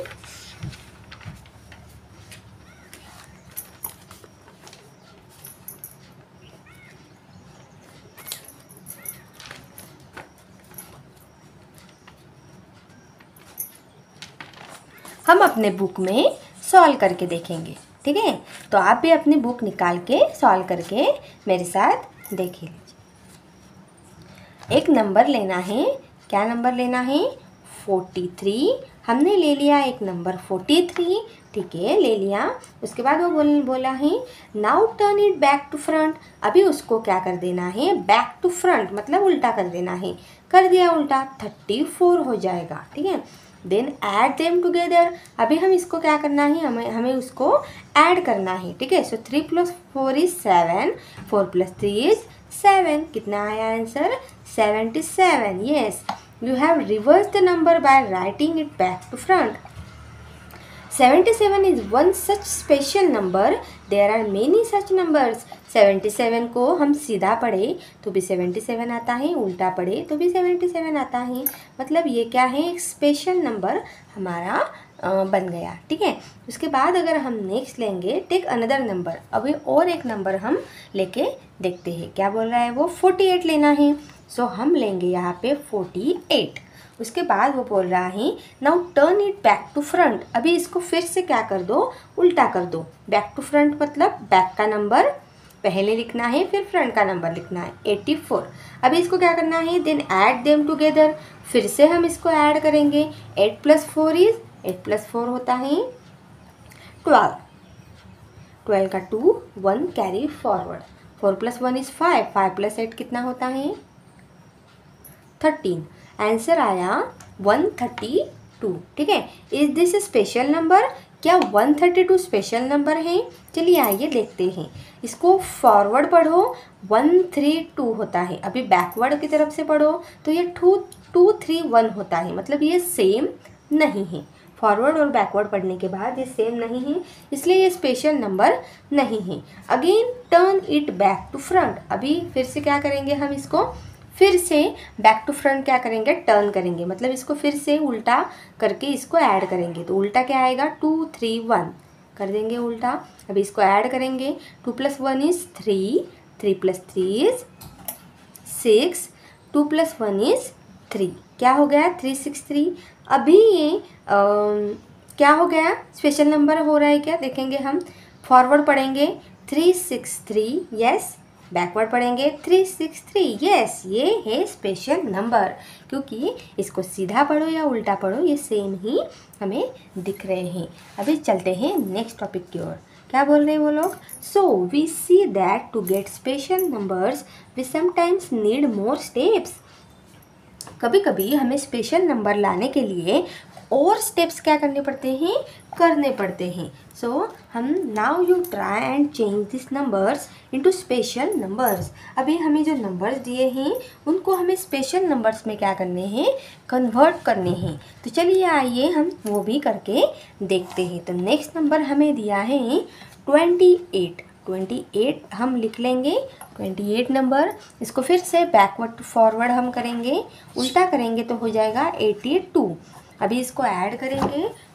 हम अपने बुक में सॉल्व करके देखेंगे, ठीक है। तो आप भी अपनी बुक निकाल के सॉल्व करके मेरे साथ देख लीजिए। एक नंबर लेना है, क्या नंबर लेना है, फोर्टी थ्री। हमने ले लिया एक नंबर फोर्टी थ्री, ठीक है, ले लिया। उसके बाद वो बोल बोला है now turn it back to front. अभी उसको क्या कर देना है, बैक टू फ्रंट मतलब उल्टा कर देना है। कर दिया उल्टा, थर्टी फोर हो जाएगा, ठीक है। Then add them together. अभी हम इसको क्या करना है, हमें हमें उसको ऐड करना है, ठीक है। So three plus four is seven, four plus three is seven. कितना आया answer, seventy seven. Yes, you have reverse the number by writing it back to front. Seventy seven is one such special number, there are many such numbers. सेवेंटी सेवन को हम सीधा पढ़े तो भी सेवेंटी सेवन आता है, उल्टा पढ़े तो भी सेवेंटी सेवन आता है। मतलब ये क्या है, एक स्पेशल नंबर हमारा आ, बन गया, ठीक है। उसके बाद अगर हम नेक्स्ट लेंगे टेक अनदर नंबर। अभी और एक नंबर हम लेके देखते हैं, क्या बोल रहा है वो, फोर्टी एट लेना है। सो हम लेंगे यहाँ पे फोर्टी एट। उसके बाद वो बोल रहा है now turn it back to front. अभी इसको फिर से क्या कर दो, उल्टा कर दो। बैक टू फ्रंट मतलब बैक का नंबर पहले लिखना है, फिर फ्रंट का नंबर लिखना है, एटी फोर। अभी इसको क्या करना है, देन ऐड देम टुगेदर। फिर से हम इसको ऐड करेंगे। Eight plus four is, eight plus four होता है ट्वेल्व। ट्वेल्व का two, one carry forward. Four plus one is five, five plus eight कितना होता है, थर्टीन। आंसर आया वन थर्टी टू, ठीक है। इज दिस स्पेशल नंबर, क्या one thirty two special number है। चलिए आइए देखते हैं। इसको फॉरवर्ड पढ़ो वन थ्री टू होता है, अभी बैकवर्ड की तरफ से पढ़ो तो ये टू टू थ्री वन होता है। मतलब ये सेम नहीं है, फॉरवर्ड और बैकवर्ड पढ़ने के बाद ये सेम नहीं है, इसलिए ये स्पेशल नंबर नहीं है। Again turn it back to front. अभी फिर से क्या करेंगे, हम इसको फिर से बैक टू फ्रंट क्या करेंगे, टर्न करेंगे। मतलब इसको फिर से उल्टा करके इसको ऐड करेंगे। तो उल्टा क्या आएगा, टू थ्री वन कर देंगे उल्टा। अभी इसको ऐड करेंगे, two plus one is three, three plus three is six, two plus one is three. क्या हो गया, थ्री सिक्स थ्री। अभी ये आ, क्या हो गया, स्पेशल नंबर हो रहा है क्या, देखेंगे हम। फॉरवर्ड पढ़ेंगे three six three, yes. Backward पढ़ेंगे थ्री सिक्स थ्री, यस। ये है स्पेशल नंबर, क्योंकि इसको सीधा पढ़ो या उल्टा पढ़ो ये सेम ही हमें दिख रहे हैं। अभी चलते हैं नेक्स्ट टॉपिक की ओर। क्या बोल रहे हैं वो लोग, so we see that to get special numbers we sometimes need more steps. कभी कभी हमें स्पेशल नंबर लाने के लिए और स्टेप्स क्या करने पड़ते हैं, करने पड़ते हैं। सो so, हम now you try and change this numbers into special numbers. अभी हमें जो नंबर्स दिए हैं उनको हमें स्पेशल नंबर्स में क्या करने हैं, कन्वर्ट करने हैं। तो चलिए आइए हम वो भी करके देखते हैं। तो नेक्स्ट नंबर हमें दिया है ट्वेंटी एट। ट्वेंटी एट हम लिख लेंगे, ट्वेंटी एट नंबर। इसको फिर से बैकवर्ड टू फॉरवर्ड हम करेंगे, उल्टा करेंगे तो हो जाएगा एटी टू। अभी इसको ऐड करेंगे,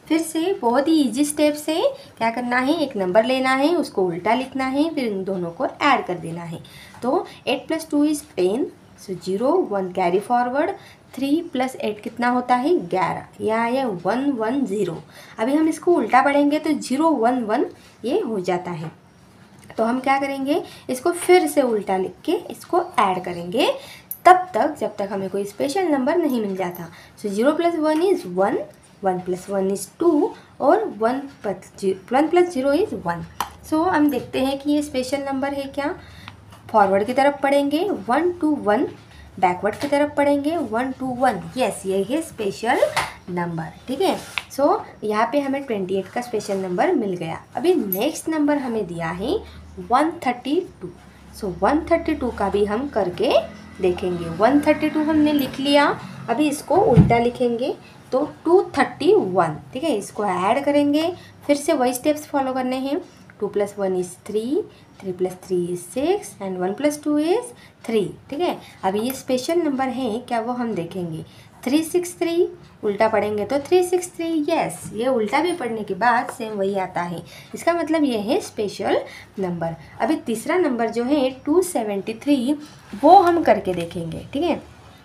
फिर से बहुत ही इजी स्टेप से क्या करना है, एक नंबर लेना है, उसको उल्टा लिखना है, फिर इन दोनों को ऐड कर देना है। तो eight plus two is ten, so zero one carry forward, three plus eight कितना होता है ग्यारह, यहाँ आया वन वन ज़ीरो। अभी हम इसको उल्टा पढ़ेंगे तो जीरो वन वन ये हो जाता है। तो हम क्या करेंगे, इसको फिर से उल्टा लिख के इसको ऐड करेंगे तब तक जब तक हमें कोई स्पेशल नंबर नहीं मिल जाता। So zero plus one is one, one plus one is two और one plus one plus zero is one. So हम देखते हैं कि ये स्पेशल नंबर है क्या। फॉरवर्ड की तरफ पढ़ेंगे वन टू वन, बैकवर्ड की तरफ पढ़ेंगे वन टू वन। यस, ये है स्पेशल नंबर। ठीक है, सो so, यहाँ पे हमें अट्ठाईस का स्पेशल नंबर मिल गया। अभी नेक्स्ट नंबर हमें दिया है one thirty two. So one thirty two का भी हम करके देखेंगे। वन थर्टी टू हमने लिख लिया, अभी इसको उल्टा लिखेंगे तो टू थर्टी वन। ठीक है, इसको ऐड करेंगे, फिर से वही स्टेप्स फॉलो करने हैं। Two plus one is three, three plus three is six and one plus two is three. ठीक है, अभी ये स्पेशल नंबर है क्या वो हम देखेंगे। थ्री सिक्स थ्री, उल्टा पढ़ेंगे तो थ्री सिक्स थ्री। यस, ये उल्टा भी पढ़ने के बाद सेम वही आता है, इसका मतलब ये है स्पेशल नंबर। अभी तीसरा नंबर जो है टू सेवेंटी थ्री, वो हम करके देखेंगे। ठीक है,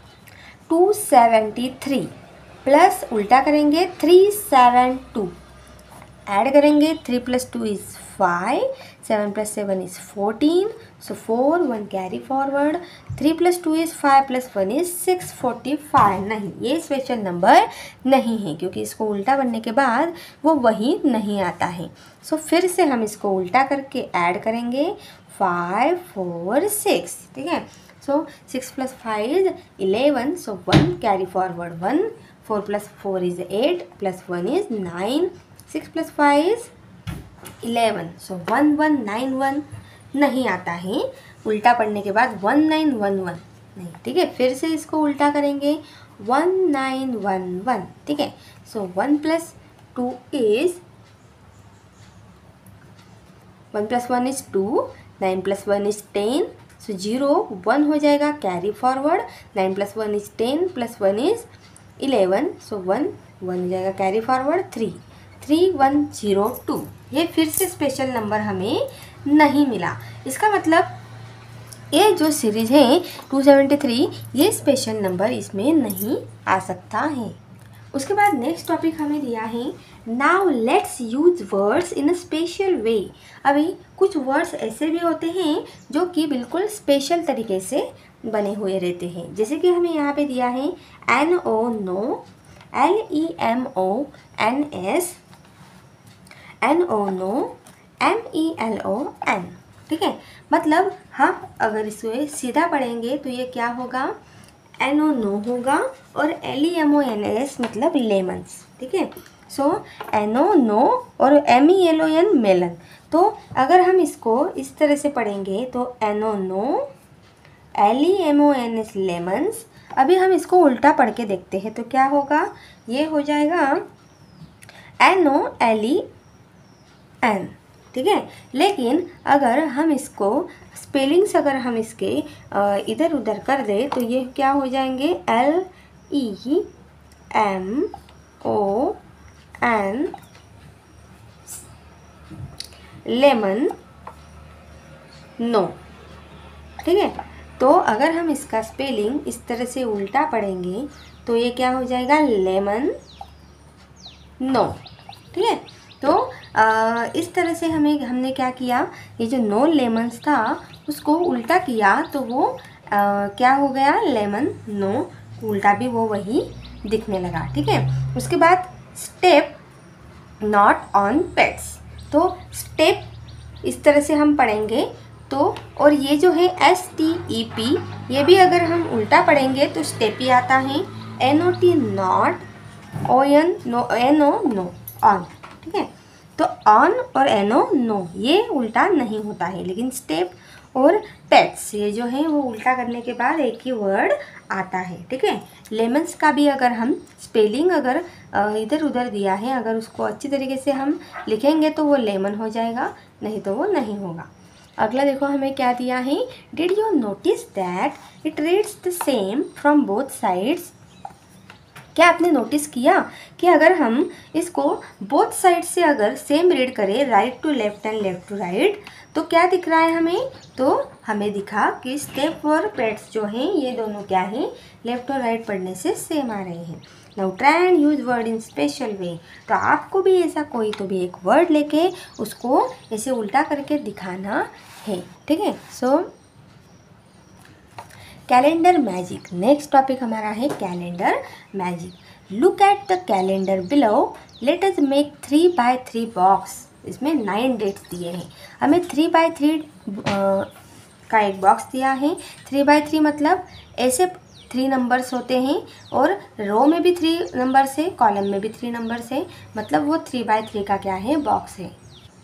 टू सेवेंटी थ्री प्लस उल्टा करेंगे थ्री सेवन टू, ऐड करेंगे three plus two is five, seven plus seven is fourteen, so four one carry forward, three plus two is five plus one is six forty five. नहीं, ये special number नहीं है क्योंकि इसको उल्टा बनने के बाद वो वही नहीं आता है। सो फिर से हम इसको उल्टा करके ऐड करेंगे फाइव फोर सिक्स। ठीक है, so six plus five is eleven, so one carry forward one, four plus four is eight plus one is nine, six plus five is eleven, so one one nine one नहीं आता है उल्टा पढ़ने के बाद one nine one one नहीं। ठीक है, फिर से इसको उल्टा करेंगे वन नाइन वन वन। ठीक है, so one plus two is one plus one is two, nine plus one is ten, so zero one हो जाएगा carry forward, nine plus one is ten plus one is eleven, so one one हो जाएगा carry forward three, three one zero two. ये फिर से special number हमें नहीं मिला, इसका मतलब ये जो सीरीज है टू सेवेंटी थ्री, ये स्पेशल नंबर इसमें नहीं आ सकता है। उसके बाद नेक्स्ट टॉपिक हमें दिया है now let's use words in a special way. अभी कुछ वर्ड्स ऐसे भी होते हैं जो कि बिल्कुल स्पेशल तरीके से बने हुए रहते हैं, जैसे कि हमें यहाँ पे दिया है N O no, L E M O N S, N O no, M E L O N. ठीक है, मतलब हम अगर इसे सीधा पढ़ेंगे तो ये क्या होगा, एन ओ नो होगा और L E M O N S मतलब लेमन्स। ठीक है, सो एन ओ नो और M E L O N melon. तो अगर हम इसको इस तरह से पढ़ेंगे तो N O no, L E M O N S lemons. अभी हम इसको उल्टा पढ़ के देखते हैं तो क्या होगा, ये हो जाएगा N O L E N. ठीक है, लेकिन अगर हम इसको स्पेलिंग्स अगर हम इसके इधर उधर कर दे तो ये क्या हो जाएंगे, L E M O N lemon no. ठीक है, तो अगर हम इसका स्पेलिंग इस तरह से उल्टा पढ़ेंगे तो ये क्या हो जाएगा, लेमन नो। ठीक है, तो आ, इस तरह से हमें हमने क्या किया, ये जो नो लेमन्स था उसको उल्टा किया तो वो आ, क्या हो गया, लेमन नो, उल्टा भी वो वही दिखने लगा। ठीक है, उसके बाद स्टेप नॉट ऑन पेट्स। तो स्टेप इस तरह से हम पढ़ेंगे तो, और ये जो है एस टी ई पी, ये भी अगर हम उल्टा पढ़ेंगे तो स्टेप ही आता है, N O T not, O N no, N O no on. ठीक है, तो ऑन और एन ओ नो ये उल्टा नहीं होता है, लेकिन स्टेप और पेट्स ये जो है वो उल्टा करने के बाद एक ही वर्ड आता है। ठीक है, लेमन्स का भी अगर हम स्पेलिंग अगर इधर उधर दिया है, अगर उसको अच्छी तरीके से हम लिखेंगे तो वो लेमन हो जाएगा, नहीं तो वो नहीं होगा। अगला देखो हमें क्या दिया है, did you notice that it reads the same from both sides. क्या आपने नोटिस किया कि अगर हम इसको बोथ साइड से अगर सेम रीड करें, right to left and left to right, तो क्या दिख रहा है हमें? तो हमें दिखा कि स्टेप और पेड्स जो हैं ये दोनों क्या हैं, लेफ्ट और राइट पढ़ने से सेम आ रहे हैं। Now try and use word in special way. तो आपको भी ऐसा कोई तो भी एक वर्ड लेके उसको ऐसे उल्टा करके दिखाना है, ठीक है। So calendar magic, next topic हमारा है calendar magic. Look at the calendar below, let us make three by three box. इसमें नाइन डेट्स दिए हैं, हमें थ्री बाय थ्री का एक बॉक्स दिया है। थ्री बाय थ्री मतलब ऐसे थ्री नंबर्स होते हैं और रो में भी थ्री नंबर्स है, कॉलम में भी थ्री नंबर्स है, मतलब वो थ्री बाय थ्री का क्या है, बॉक्स है।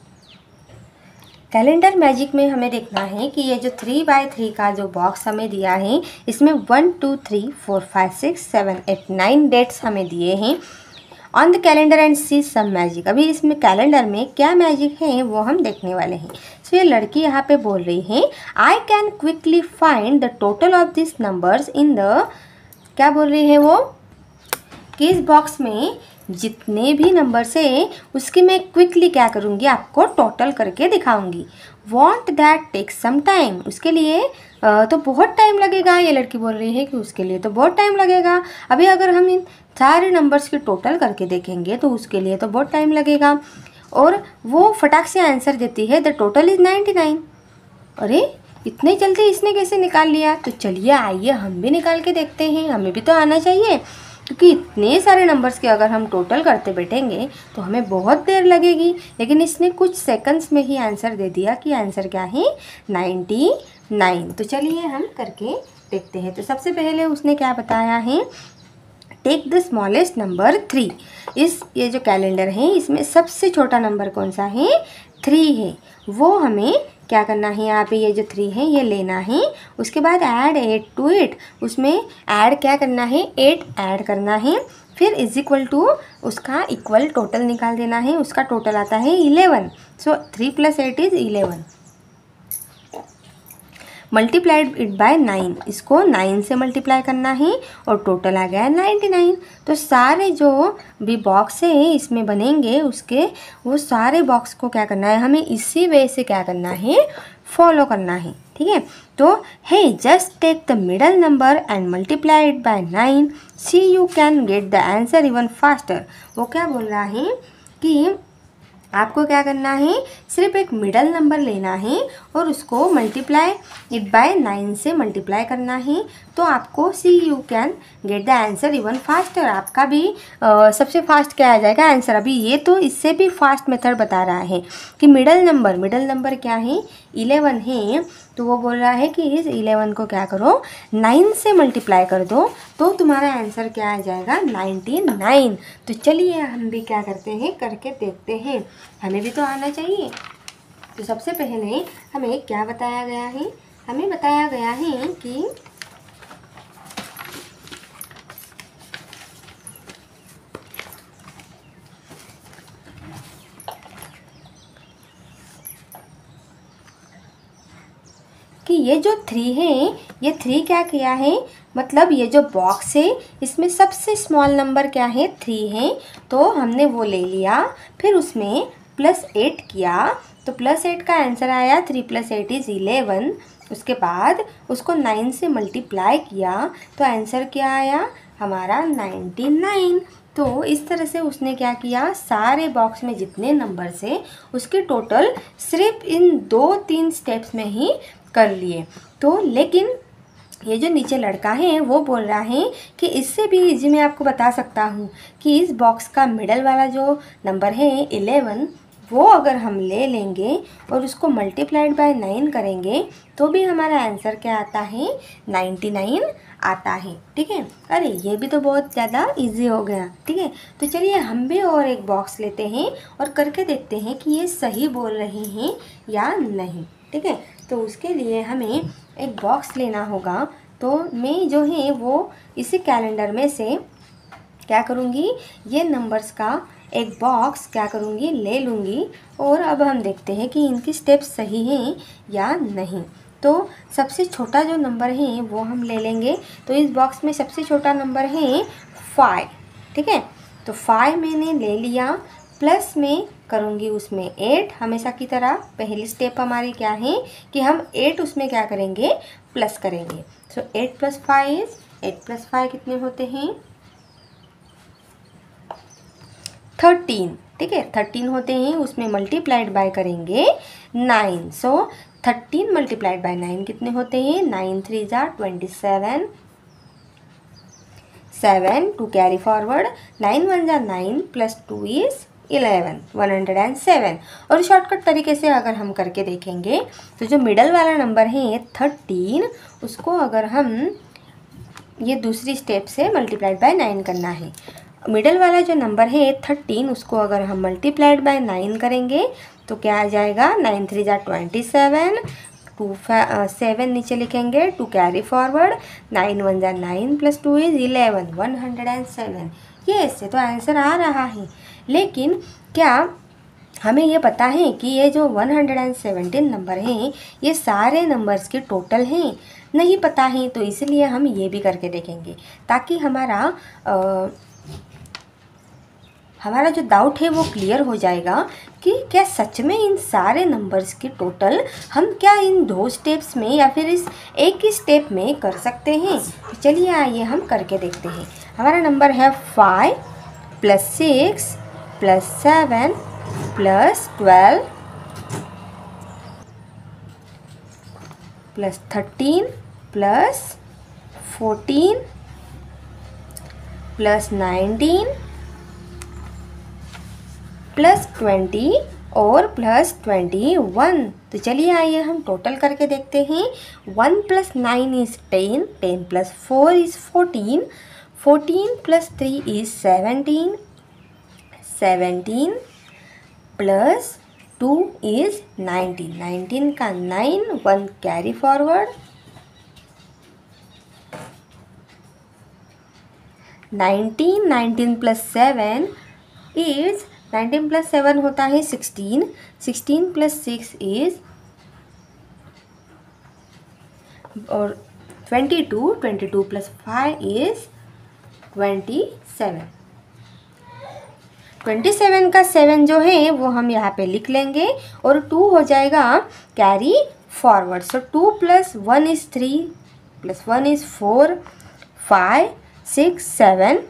कैलेंडर मैजिक में हमें देखना है कि ये जो थ्री बाय थ्री का जो बॉक्स हमें दिया है इसमें one two three four five six seven eight nine dates हमें दिए हैं। On the calendar and see some magic, अभी इसमें कैलेंडर में क्या मैजिक है वो हम देखने वाले हैं। सो ये लड़की यहाँ पे बोल रही है I can quickly find the total of this numbers in the, क्या बोल रही है वो कि इस बॉक्स में जितने भी नंबर्स है उसकी मैं क्विकली क्या करूँगी, आपको टोटल करके दिखाऊंगी। Won't that take some time, उसके लिए तो बहुत टाइम लगेगा। ये लड़की बोल रही है कि उसके लिए तो बहुत टाइम लगेगा। अभी अगर हम इन सारे नंबर्स की टोटल करके देखेंगे तो उसके लिए तो बहुत टाइम लगेगा। और वो फटाक से आंसर देती है the total is ninety nine. अरे इतने जल्दी इसने कैसे निकाल लिया? तो चलिए आइए हम भी निकाल के देखते हैं, हमें भी तो आना चाहिए, क्योंकि इतने सारे नंबर्स के अगर हम टोटल करते बैठेंगे तो हमें बहुत देर लगेगी। लेकिन इसने कुछ सेकंड्स में ही आंसर दे दिया कि आंसर क्या है, नाइन्टी नाइन। तो चलिए हम करके देखते हैं। तो सबसे पहले उसने क्या बताया है, take the smallest number three. इस ये जो कैलेंडर है इसमें सबसे छोटा नंबर कौन सा है, थ्री है। वो हमें क्या करना है, यहाँ पे ये जो थ्री है ये लेना है। उसके बाद ऐड एट टू इट, उसमें ऐड क्या करना है, एट ऐड करना है। फिर इज इक्वल टू उसका इक्वल टोटल निकाल देना है, उसका टोटल आता है eleven. So three plus eight is eleven. Multiplied it by nine, इसको नाइन से मल्टीप्लाई करना है और टोटल आ गया नाइन्टी नाइन। तो सारे जो भी बॉक्स है इसमें बनेंगे उसके, वो सारे बॉक्स को क्या करना है, हमें इसी वे से क्या करना है, फॉलो करना है, ठीक है। तो hey just take the middle number and multiply it by nine, see you can get the answer even faster. वो क्या बोल रहा है कि आपको क्या करना है, सिर्फ एक मिडल नंबर लेना है और उसको मल्टीप्लाई इट बाय नाइन से मल्टीप्लाई करना है, तो आपको see you can get the answer even faster, आपका भी आ, सबसे फास्ट क्या आ जाएगा आंसर। अभी ये तो इससे भी फास्ट मेथड बता रहा है कि मिडल नंबर, मिडल नंबर क्या है, इलेवन है। तो वो बोल रहा है कि इस इलेवन को क्या करो, नाइन से मल्टीप्लाई कर दो, तो तुम्हारा आंसर क्या आ जाएगा, नाइन्टी नाइन। तो चलिए हम भी क्या करते हैं, करके देखते हैं, हमें भी तो आना चाहिए। तो सबसे पहले हमें क्या बताया गया है, हमें बताया गया है कि कि ये जो थ्री है, ये थ्री क्या किया है, मतलब ये जो बॉक्स है इसमें सबसे स्मॉल नंबर क्या है, थ्री है। तो हमने वो ले लिया, फिर उसमें प्लस एट किया, तो प्लस एट का आंसर आया three plus eight is eleven. उसके बाद उसको नाइन से मल्टीप्लाई किया तो आंसर क्या आया हमारा, नाइन्टी नाइन। तो इस तरह से उसने क्या किया, सारे बॉक्स में जितने नंबर्स है उसके टोटल सिर्फ इन दो तीन स्टेप्स में ही कर लिए। तो लेकिन ये जो नीचे लड़का है वो बोल रहा है कि इससे भी इजी मैं आपको बता सकता हूँ कि इस बॉक्स का मिडल वाला जो नंबर है इलेवन, वो अगर हम ले लेंगे और उसको मल्टीप्लाइड बाय नाइन करेंगे तो भी हमारा आंसर क्या आता है, नाइन्टी नाइन आता है, ठीक है। अरे ये भी तो बहुत ज़्यादा इजी हो गया, ठीक है। तो चलिए हम भी और एक बॉक्स लेते हैं और करके देखते हैं कि ये सही बोल रहे हैं या नहीं, ठीक है। तो उसके लिए हमें एक बॉक्स लेना होगा। तो मैं जो है वो इसी कैलेंडर में से क्या करूँगी, ये नंबर्स का एक बॉक्स क्या करूँगी, ले लूँगी। और अब हम देखते हैं कि इनकी स्टेप्स सही हैं या नहीं। तो सबसे छोटा जो नंबर है वो हम ले लेंगे। तो इस बॉक्स में सबसे छोटा नंबर है फाइव, ठीक है। तो फाइव मैंने ले लिया, प्लस में करूँगी उसमें एट, हमेशा की तरह पहली स्टेप हमारी क्या है कि हम एट उसमें क्या करेंगे, प्लस करेंगे। So eight plus five is, eight plus five कितने होते हैं, थर्टीन। ठीक है, थर्टीन होते हैं, उसमें मल्टीप्लाइड बाय करेंगे nine. So thirteen multiplied by nine कितने होते हैं, नाइन थ्री जार twenty seven, seven two carry forward, nine one जार nine plus two is eleven, one hundred and seven. और शॉर्टकट तरीके से अगर हम करके देखेंगे तो जो मिडल वाला नंबर है थर्टीन, उसको अगर हम ये दूसरी स्टेप से मल्टीप्लाइड बाय नाइन करना है। मिडल वाला जो नंबर है थर्टीन, उसको अगर हम मल्टीप्लाइड बाय नाइन करेंगे तो क्या आ जाएगा, नाइन थ्री जार ट्वेंटी सेवन, टू सेवन नीचे लिखेंगे, two carry forward, nine one जार nine plus two is eleven, one hundred and seven. ये ऐसे तो आंसर आ रहा है, लेकिन क्या हमें ये पता है कि ये जो वन हंड्रेड सेवेंटीन नंबर हैं ये सारे नंबर्स के टोटल हैं? नहीं पता है, तो इसलिए हम ये भी करके देखेंगे ताकि हमारा आ, हमारा जो डाउट है वो क्लियर हो जाएगा कि क्या सच में इन सारे नंबर्स के टोटल हम क्या इन दो स्टेप्स में या फिर इस एक ही स्टेप में कर सकते हैं। तो चलिए आइए हम करके देखते हैं। हमारा नंबर है five plus six plus seven plus twelve plus thirteen plus fourteen plus nineteen plus twenty और प्लस ट्वेंटी वन। तो चलिए आइए हम टोटल करके देखते हैं। One plus nine is ten, ten plus four is fourteen, fourteen plus three is seventeen, seventeen plus two is nineteen, nineteen का nine, one carry forward, nineteen, nineteen plus seven is, nineteen plus seven होता है sixteen, sixteen plus six is और twenty two, twenty two plus five is twenty seven. Twenty seven का seven जो है वो हम यहाँ पे लिख लेंगे और टू हो जाएगा carry forward. So two plus one is three, plus one is four, five six seven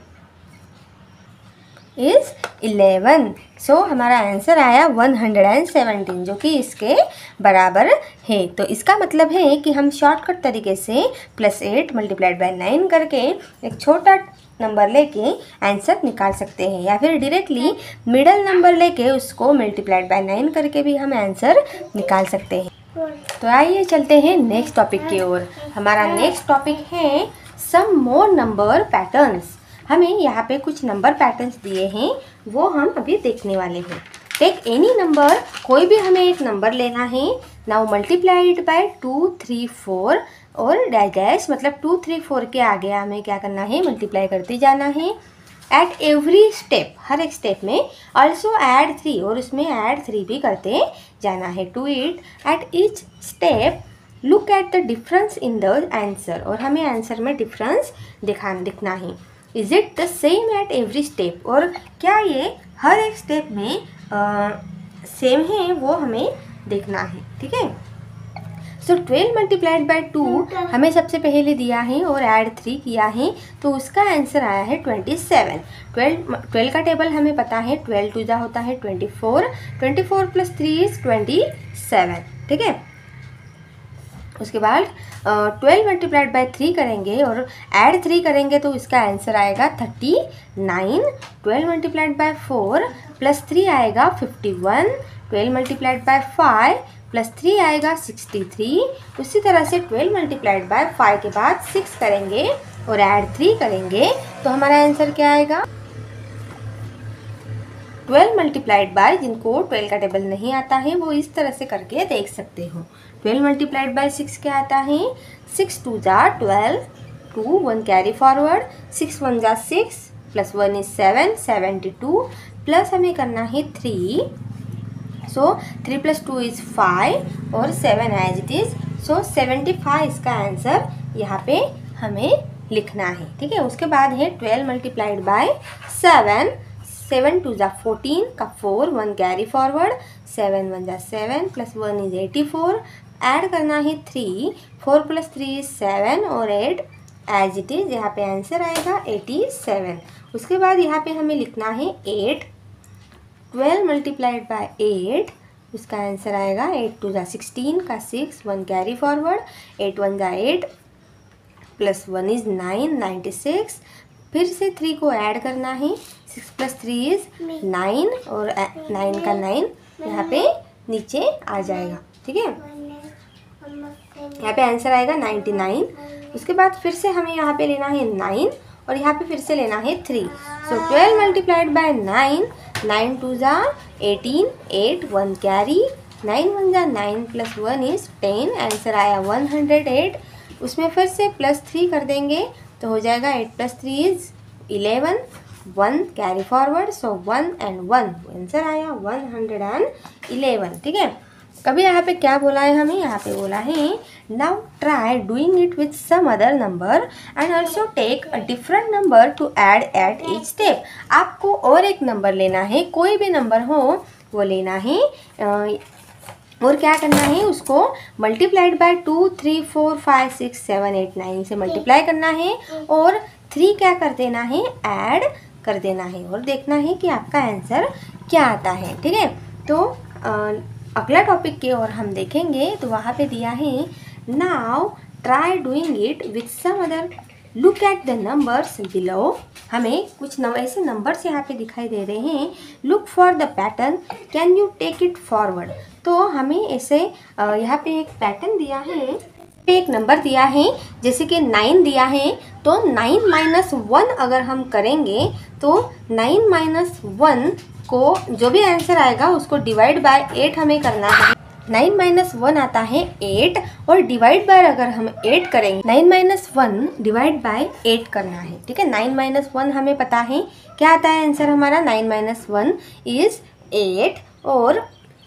is eleven. So हमारा आंसर आया वन हंड्रेड सेवेंटीन, जो कि इसके बराबर है। तो इसका मतलब है कि हम शॉर्टकट तरीके से plus eight multiplied by nine करके एक छोटा नंबर लेके आंसर निकाल सकते हैं, या फिर डायरेक्टली मिडल नंबर लेके उसको मल्टीप्लाइड बाय नाइन करके भी हम आंसर निकाल सकते हैं। तो आइए चलते हैं नेक्स्ट टॉपिक की ओर। हमारा नेक्स्ट टॉपिक है सम मोर नंबर पैटर्न्स। हमें यहाँ पे कुछ नंबर पैटर्न्स दिए हैं, वो हम अभी देखने वाले हैं। टेक एनी नंबर, कोई भी हमें एक नंबर लेना है। Now multiplied by two three four और डैश डैश, मतलब टू थ्री फोर के आगे हमें क्या करना है, मल्टीप्लाई करते जाना है। एट एवरी स्टेप, हर एक स्टेप में ऑल्सो ऐड थ्री, और उसमें ऐड थ्री भी करते जाना है। To it at each step look at the difference in the answer, और हमें आंसर में डिफरेंस दिखा दिखना है। Is it the same at every step, और क्या ये हर एक स्टेप में सेम है वो हमें देखना है। ठीक है। So twelve multiplied by two हमें सबसे पहले दिया है और ऐड थ्री किया है, तो उसका आंसर आया है ट्वेंटी सेवन। ट्वेल्व ट्वेल्व का टेबल हमें पता है, ट्वेल्व टू जा होता है twenty four, twenty four plus three is twenty seven. ठीक है। उसके बाद ट्वेल्व मल्टीप्लाइड बाय थ्री करेंगे और ऐड थ्री करेंगे तो इसका आंसर आएगा thirty nine. Twelve multiplied by four plus three आएगा fifty one, twelve multiplied by five plus three आएगा सिक्सटी थ्री। उसी तरह से ट्वेल्व मल्टीप्लाइड बाय फाइव के बाद सिक्स करेंगे और ऐड थ्री करेंगे तो हमारा आंसर क्या आएगा, ट्वेल्व मल्टीप्लाइड बाय, जिनको ट्वेल्व का टेबल नहीं आता है वो इस तरह से करके देख सकते हो। ट्वेल्व मल्टीप्लाइड बाय सिक्स क्या आता है, सिक्स टू जा twelve, two one carry forward, six one जा six plus one is seven, seventy two plus हमें करना है three, so three plus two is five और seven as it is, so seventy five इसका answer यहाँ पे हमें लिखना है, ठीक है। उसके बाद है twelve multiplied by seven, seven two ज़ा फोर्टीन का four, one carry forward, seven one ज़ा seven plus one is eighty four, add करना है three, four plus three is seven और एट एज इट इज़, यहाँ पे आंसर आएगा eighty seven. उसके बाद यहाँ पे हमें लिखना है eight, twelve multiplied by eight, उसका आंसर आएगा एट टू ज़ा सिक्सटीन का six, one carry forward, eight one ज़ा eight plus one is nine, ninety six, फिर से थ्री को ऐड करना है, six plus three is nine और नाइन का नाइन यहाँ पे नीचे आ जाएगा, ठीक है। यहाँ पे आंसर आएगा नाइन्टी नाइन। उसके बाद फिर से हमें यहाँ पे लेना है नाइन और यहाँ पे फिर से लेना है three. So twelve multiplied by nine, nine two ज़ा eighteen, eight one carry, nine one ज़ा nine plus one is ten, answer आया वन हंड्रेड एट। उसमें फिर से प्लस थ्री कर देंगे तो हो जाएगा eight plus three is eleven, one carry forward, so one and one, answer आया वन हंड्रेड एंड इलेवन, ठीक है। कभी यहाँ पे क्या बोला है हमें, यहाँ पे बोला है now try doing it with some other number and also take a different number to add at each step. आपको और एक नंबर लेना है, कोई भी नंबर हो वो लेना है और क्या करना है, उसको multiplied by two, three, four, five, six, seven, eight, nine से मल्टीप्लाई करना है और थ्री क्या कर देना है, ऐड कर देना है और देखना है कि आपका आंसर क्या आता है, ठीक है। तो आ, अगला टॉपिक की ओर हम देखेंगे तो वहाँ पे दिया है now try doing it with some other, look at the numbers below. हमें कुछ नंबर ऐसे नंबर्स यहाँ पे दिखाई दे रहे हैं, look for the pattern, can you take it forward. तो हमें ऐसे यहाँ पे एक पैटर्न दिया है, एक नंबर दिया है जैसे कि नाइन दिया है, तो नाइन माइनस वन अगर हम करेंगे तो नाइन माइनस वन को जो भी आंसर आएगा उसको डिवाइड बाय एट हमें करना है। नाइन माइनस वन आता है एट और डिवाइड बाय अगर हम एट करेंगे, nine minus one divide by eight करना है, ठीक है। नाइन माइनस वन हमें पता है क्या आता है आंसर हमारा, nine minus one is eight और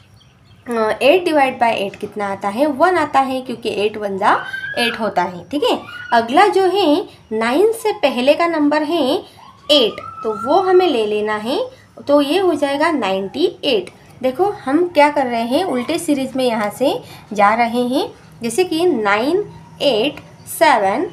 एट डिवाइड बाय एट कितना आता है, वन आता है क्योंकि एट वन जा एट होता है, ठीक है। अगला जो है नाइन से पहले का नंबर है एट, तो वो हमें ले लेना है, तो ये हो जाएगा नाइन्टी एट। देखो हम क्या कर रहे हैं, उल्टे सीरीज में यहाँ से जा रहे हैं, जैसे कि nine eight seven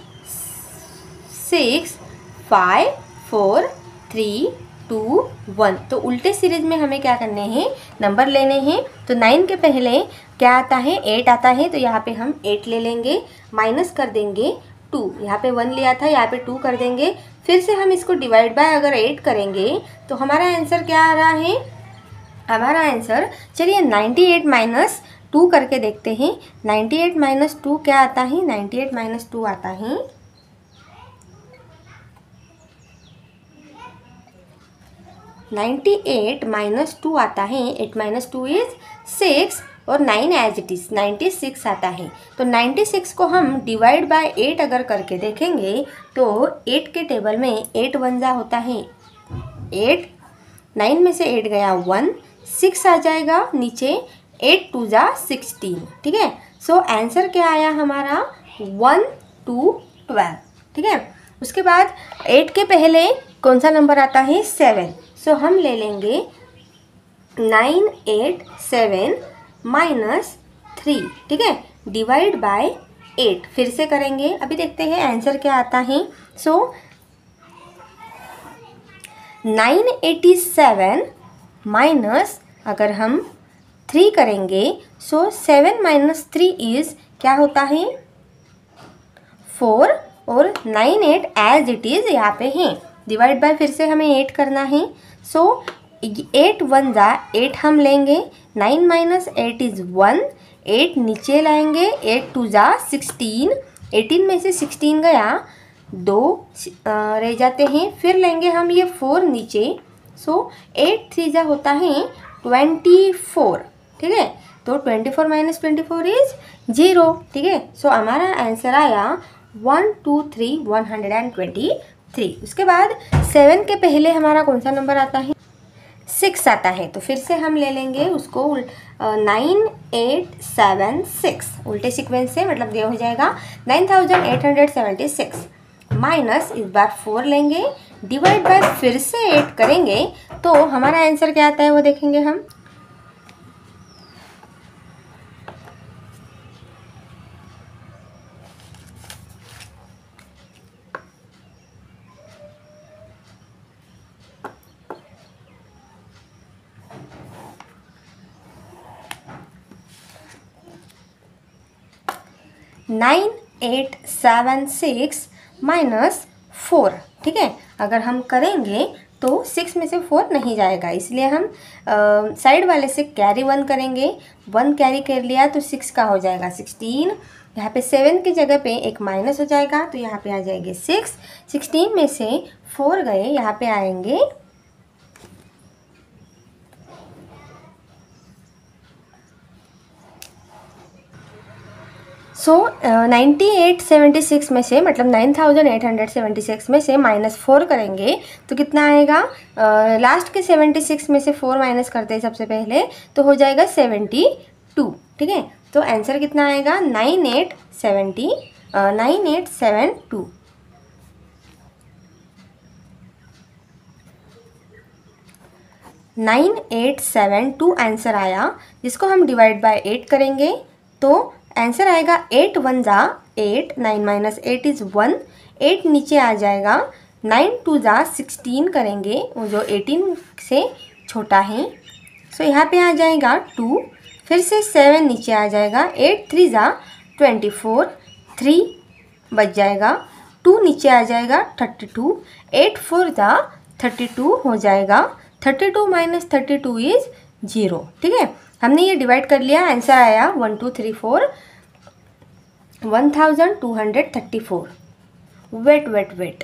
six five four three two one, तो उल्टे सीरीज में हमें क्या करने हैं, नंबर लेने हैं। तो नाइन के पहले क्या आता है, एट आता है, तो यहाँ पे हम एट ले लेंगे, माइनस कर देंगे टू, यहाँ पे वन लिया था यहाँ पे टू कर देंगे, फिर से हम इसको डिवाइड बाय अगर एट करेंगे तो हमारा आंसर क्या आ रहा है, हमारा आंसर, चलिए नाइन्टी एट माइनस टू करके देखते हैं। नाइन्टी एट माइनस टू क्या आता है, नाइन्टी एट माइनस टू आता है नाइन्टी एट माइनस टू आता है, eight minus two is six और nine as it is ninety six आता है। तो नाइन्टी सिक्स को हम डिवाइड बाय एट अगर करके देखेंगे तो एट के टेबल में एट वन जा होता है एट, नाइन में से एट गया वन, सिक्स आ जाएगा नीचे, एट टू जा सिक्सटीन, ठीक है। सो आंसर क्या आया हमारा, वन टू ट्वेल्व, ठीक है। उसके बाद एट के पहले कौन सा नंबर आता है, सेवन, सो हम ले लेंगे nine eight seven minus three, ठीक है, डिवाइड बाय एट, फिर से करेंगे, अभी देखते हैं आंसर क्या आता है। So nine eighty seven minus अगर हम थ्री करेंगे, so seven minus three is क्या होता है, फोर और nine eight as it is यहाँ पे है, डिवाइड बाय फिर से हमें एट करना है। सो एट वन जा एट हम लेंगे, nine minus eight is one, eight नीचे लाएंगे, एट टू जा सिक्सटीन, एटीन में से सिक्सटीन गया, दो रह जाते हैं, फिर लेंगे हम ये फोर नीचे, सो एट थ्री जा होता है ट्वेंटी फोर, ठीक है। तो twenty four minus twenty four is zero, ठीक है। सो हमारा आंसर आया one two three one hundred and twenty three. उसके बाद सेवन के पहले हमारा कौन सा नंबर आता है, सिक्स आता है, तो फिर से हम ले लेंगे उसको नाइन एट सेवन सिक्स, उल्टे सीक्वेंस से, मतलब ये हो जाएगा nine thousand eight hundred seventy six minus इस बार फोर लेंगे, डिवाइड बाय फिर से एट करेंगे तो हमारा आंसर क्या आता है वो देखेंगे हम। Nine eight seven six minus four, ठीक है। अगर हम करेंगे तो सिक्स में से फोर नहीं जाएगा, इसलिए हम साइड वाले से कैरी वन करेंगे। वन कैरी कर लिया तो सिक्स का हो जाएगा सिक्सटीन। यहाँ पे सेवन की जगह पे एक माइनस हो जाएगा तो यहाँ पे आ जाएंगे सिक्स। सिक्सटीन में से फोर गए, यहाँ पे आएंगे so ninety eight seventy six में से, मतलब nine thousand eight hundred seventy six में से माइनस फोर करेंगे तो कितना आएगा। लास्ट uh, के सेवेंटी सिक्स में से फोर माइनस करते हैं सबसे पहले तो हो जाएगा सेवेंटी टू, ठीक है। तो आंसर कितना आएगा nine eight seventy nine eight seven two. Nine eight seven two answer आया, जिसको हम डिवाइड बाय एट करेंगे तो आंसर आएगा एट वन ज़ा eight, nine minus eight is one, eight नीचे आ जाएगा, नाइन टू ज़ा सिक्सटीन करेंगे वो जो एटीन से छोटा है, सो यहाँ पे आ जाएगा टू, फिर से सेवन नीचे आ जाएगा, एट थ्री ज़ा ट्वेंटी फोर, थ्री बच जाएगा, टू नीचे आ जाएगा थर्टी टू, एट फोर ज़ा थर्टी टू हो जाएगा, thirty two minus thirty two is zero, ठीक है। हमने ये डिवाइड कर लिया, आंसर आया one two three four one thousand two hundred thirty four. Wait wait wait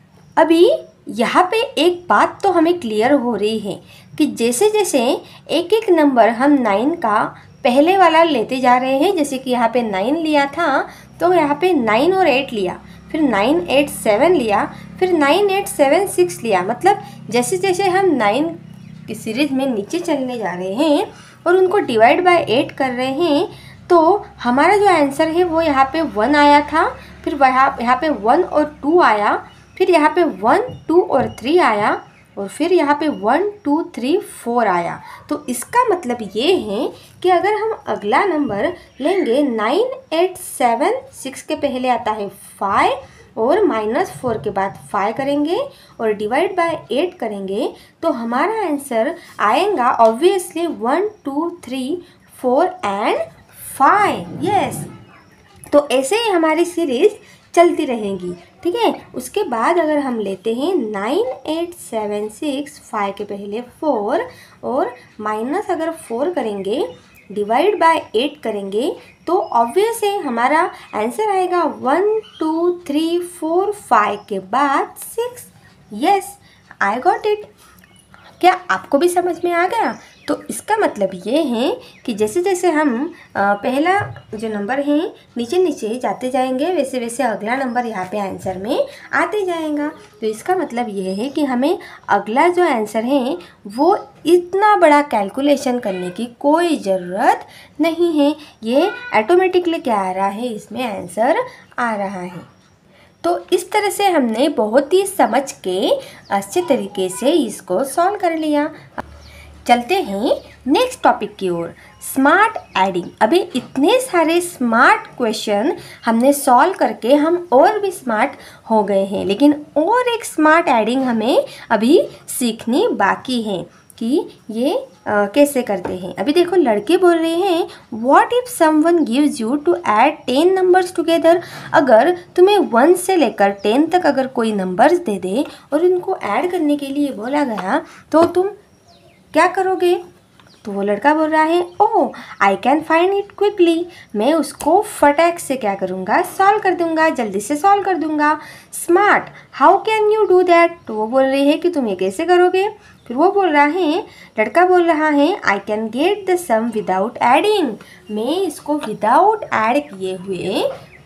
अभी यहाँ पे एक बात तो हमें क्लियर हो रही है कि जैसे जैसे एक एक नंबर हम नाइन का पहले वाला लेते जा रहे हैं, जैसे कि यहाँ पे नाइन लिया था तो यहाँ पे नाइन और एट लिया, फिर नाइन एट सेवन लिया, फिर नाइन एट सेवन सिक्स लिया, मतलब जैसे जैसे हम नाइन की सीरीज़ में नीचे चलने जा रहे हैं और उनको डिवाइड बाय एट कर रहे हैं तो हमारा जो आंसर है वो यहाँ पे वन आया था, फिर वहाँ यहाँ पे वन और टू आया, फिर यहाँ पे वन टू और थ्री आया, और फिर यहाँ पे वन टू थ्री फोर आया। तो इसका मतलब ये है कि अगर हम अगला नंबर लेंगे नाइन एट सेवन सिक्स के पहले आता है फाइव और माइनस फोर के बाद फाइव करेंगे और डिवाइड बाय एट करेंगे तो हमारा आंसर आएगा obviously one two three four and five. Yes, तो ऐसे ही हमारी सीरीज़ चलती रहेगी, ठीक है। उसके बाद अगर हम लेते हैं nine eight seven six, five के पहले फोर और माइनस अगर फोर करेंगे डिवाइड बाय एट करेंगे तो ऑब्वियस है हमारा आंसर आएगा one two three four five के बाद six. Yes, I got it. क्या आपको भी समझ में आ गया? तो इसका मतलब ये है कि जैसे जैसे हम पहला जो नंबर है नीचे नीचे जाते जाएंगे वैसे वैसे अगला नंबर यहाँ पे आंसर में आते जाएगा। तो इसका मतलब ये है कि हमें अगला जो आंसर है वो इतना बड़ा कैलकुलेशन करने की कोई ज़रूरत नहीं है, ये ऑटोमेटिकली क्या आ रहा है, इसमें आंसर आ रहा है। तो इस तरह से हमने बहुत ही समझ के अच्छे तरीके से इसको सॉल्व कर लिया। चलते हैं नेक्स्ट टॉपिक की ओर, स्मार्ट एडिंग। अभी इतने सारे स्मार्ट क्वेश्चन हमने सॉल्व करके हम और भी स्मार्ट हो गए हैं, लेकिन और एक स्मार्ट एडिंग हमें अभी सीखनी बाकी है कि ये आ, कैसे करते हैं। अभी देखो लड़के बोल रहे हैं what if someone gives you to add ten numbers together. अगर तुम्हें वन से लेकर टेन तक अगर कोई नंबर्स दे दे और उनको ऐड करने के लिए बोला गया तो तुम क्या करोगे? तो वो लड़का बोल रहा है oh I can find it quickly, मैं उसको फटाक से क्या करूँगा, सॉल्व कर दूँगा, जल्दी से सॉल्व कर दूँगा। Smart, how can you do that? तो वो बोल रही है कि तुम ये कैसे करोगे? फिर वो बोल रहा है, लड़का बोल रहा है I can get the sum without adding, मैं इसको विदाउट ऐड किए हुए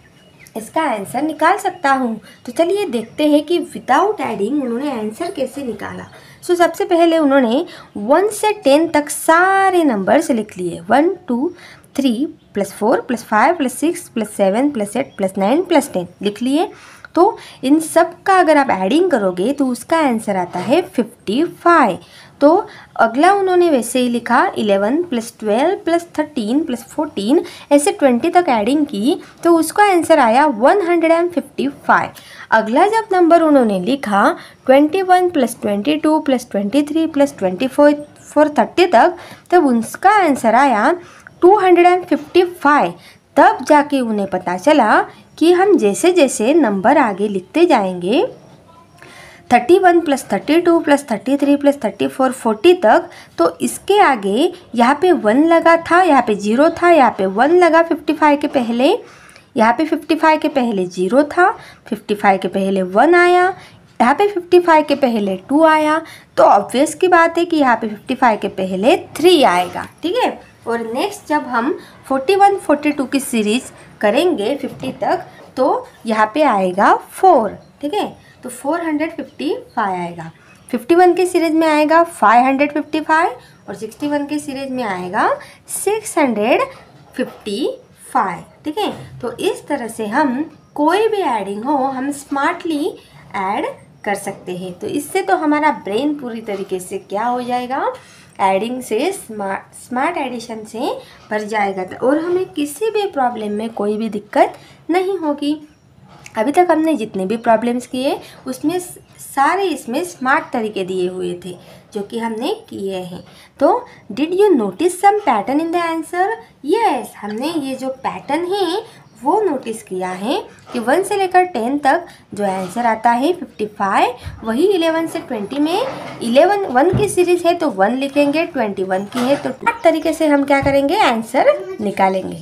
इसका आंसर निकाल सकता हूँ। तो चलिए देखते हैं कि विदाउट एडिंग उन्होंने आंसर कैसे निकाला। सो so, सबसे पहले उन्होंने वन से टेन तक सारे नंबर्स लिख लिए, one two three plus four plus five plus six plus seven plus eight plus nine plus ten लिख लिए। तो इन सब का अगर आप एडिंग करोगे तो उसका आंसर आता है फिफ्टी फाइव। तो अगला उन्होंने वैसे ही लिखा eleven plus twelve plus thirteen plus fourteen, ऐसे ट्वेंटी तक एडिंग की तो उसका आंसर आया वन हंड्रेड फिफ्टी फाइव। अगला जब नंबर उन्होंने लिखा twenty one plus twenty two plus twenty three plus twenty four four thirty तक, तब उसका आंसर आया टू हंड्रेड फिफ्टी फाइव। तब जाके उन्हें पता चला कि हम जैसे जैसे नंबर आगे लिखते जाएंगे thirty one plus thirty two plus thirty three plus thirty four forty तक, तो इसके आगे यहाँ पे वन लगा था, यहाँ पे जीरो था, यहाँ पे वन लगा फिफ्टी फाइव के पहले, यहाँ पे फिफ्टी फाइव के पहले जीरो था, फिफ्टी फाइव के पहले वन आया, यहाँ पे फिफ्टी फाइव के पहले टू आया, तो ऑब्वियस की बात है कि यहाँ पे फिफ्टी फाइव के पहले थ्री आएगा। ठीक है। और नेक्स्ट जब हम फोर्टी वन फोर्टी टू की सीरीज़ करेंगे फिफ्टी तक, तो यहाँ पे आएगा फोर। ठीक है, तो फोर हंड्रेड फिफ्टी फाइव आएगा। फिफ्टी वन की सीरीज़ में आएगा फाइव हंड्रेड फिफ्टी फाइव और सिक्सटी वन की सीरीज़ में आएगा सिक्स हंड्रेड फिफ्टी फाइव। ठीक है, तो इस तरह से हम कोई भी एडिंग हो हम स्मार्टली ऐड कर सकते हैं। तो इससे तो हमारा ब्रेन पूरी तरीके से क्या हो जाएगा, एडिंग से स्मार्ट स्मार्ट एडिशन से भर जाएगा और हमें किसी भी प्रॉब्लम में कोई भी दिक्कत नहीं होगी। अभी तक हमने जितने भी प्रॉब्लम्स किए उसमें सारे इसमें स्मार्ट तरीके दिए हुए थे जो कि हमने किए हैं। तो did you notice some pattern in the answer? Yes, हमने ये जो पैटर्न है वो नोटिस किया है कि वन से लेकर टेन तक जो आंसर आता है फिफ्टी फाइव, वही इलेवन से ट्वेंटी में इलेवन वन की सीरीज़ है तो वन लिखेंगे, ट्वेंटी वन की है तो इस तरीके से हम क्या करेंगे, आंसर निकालेंगे।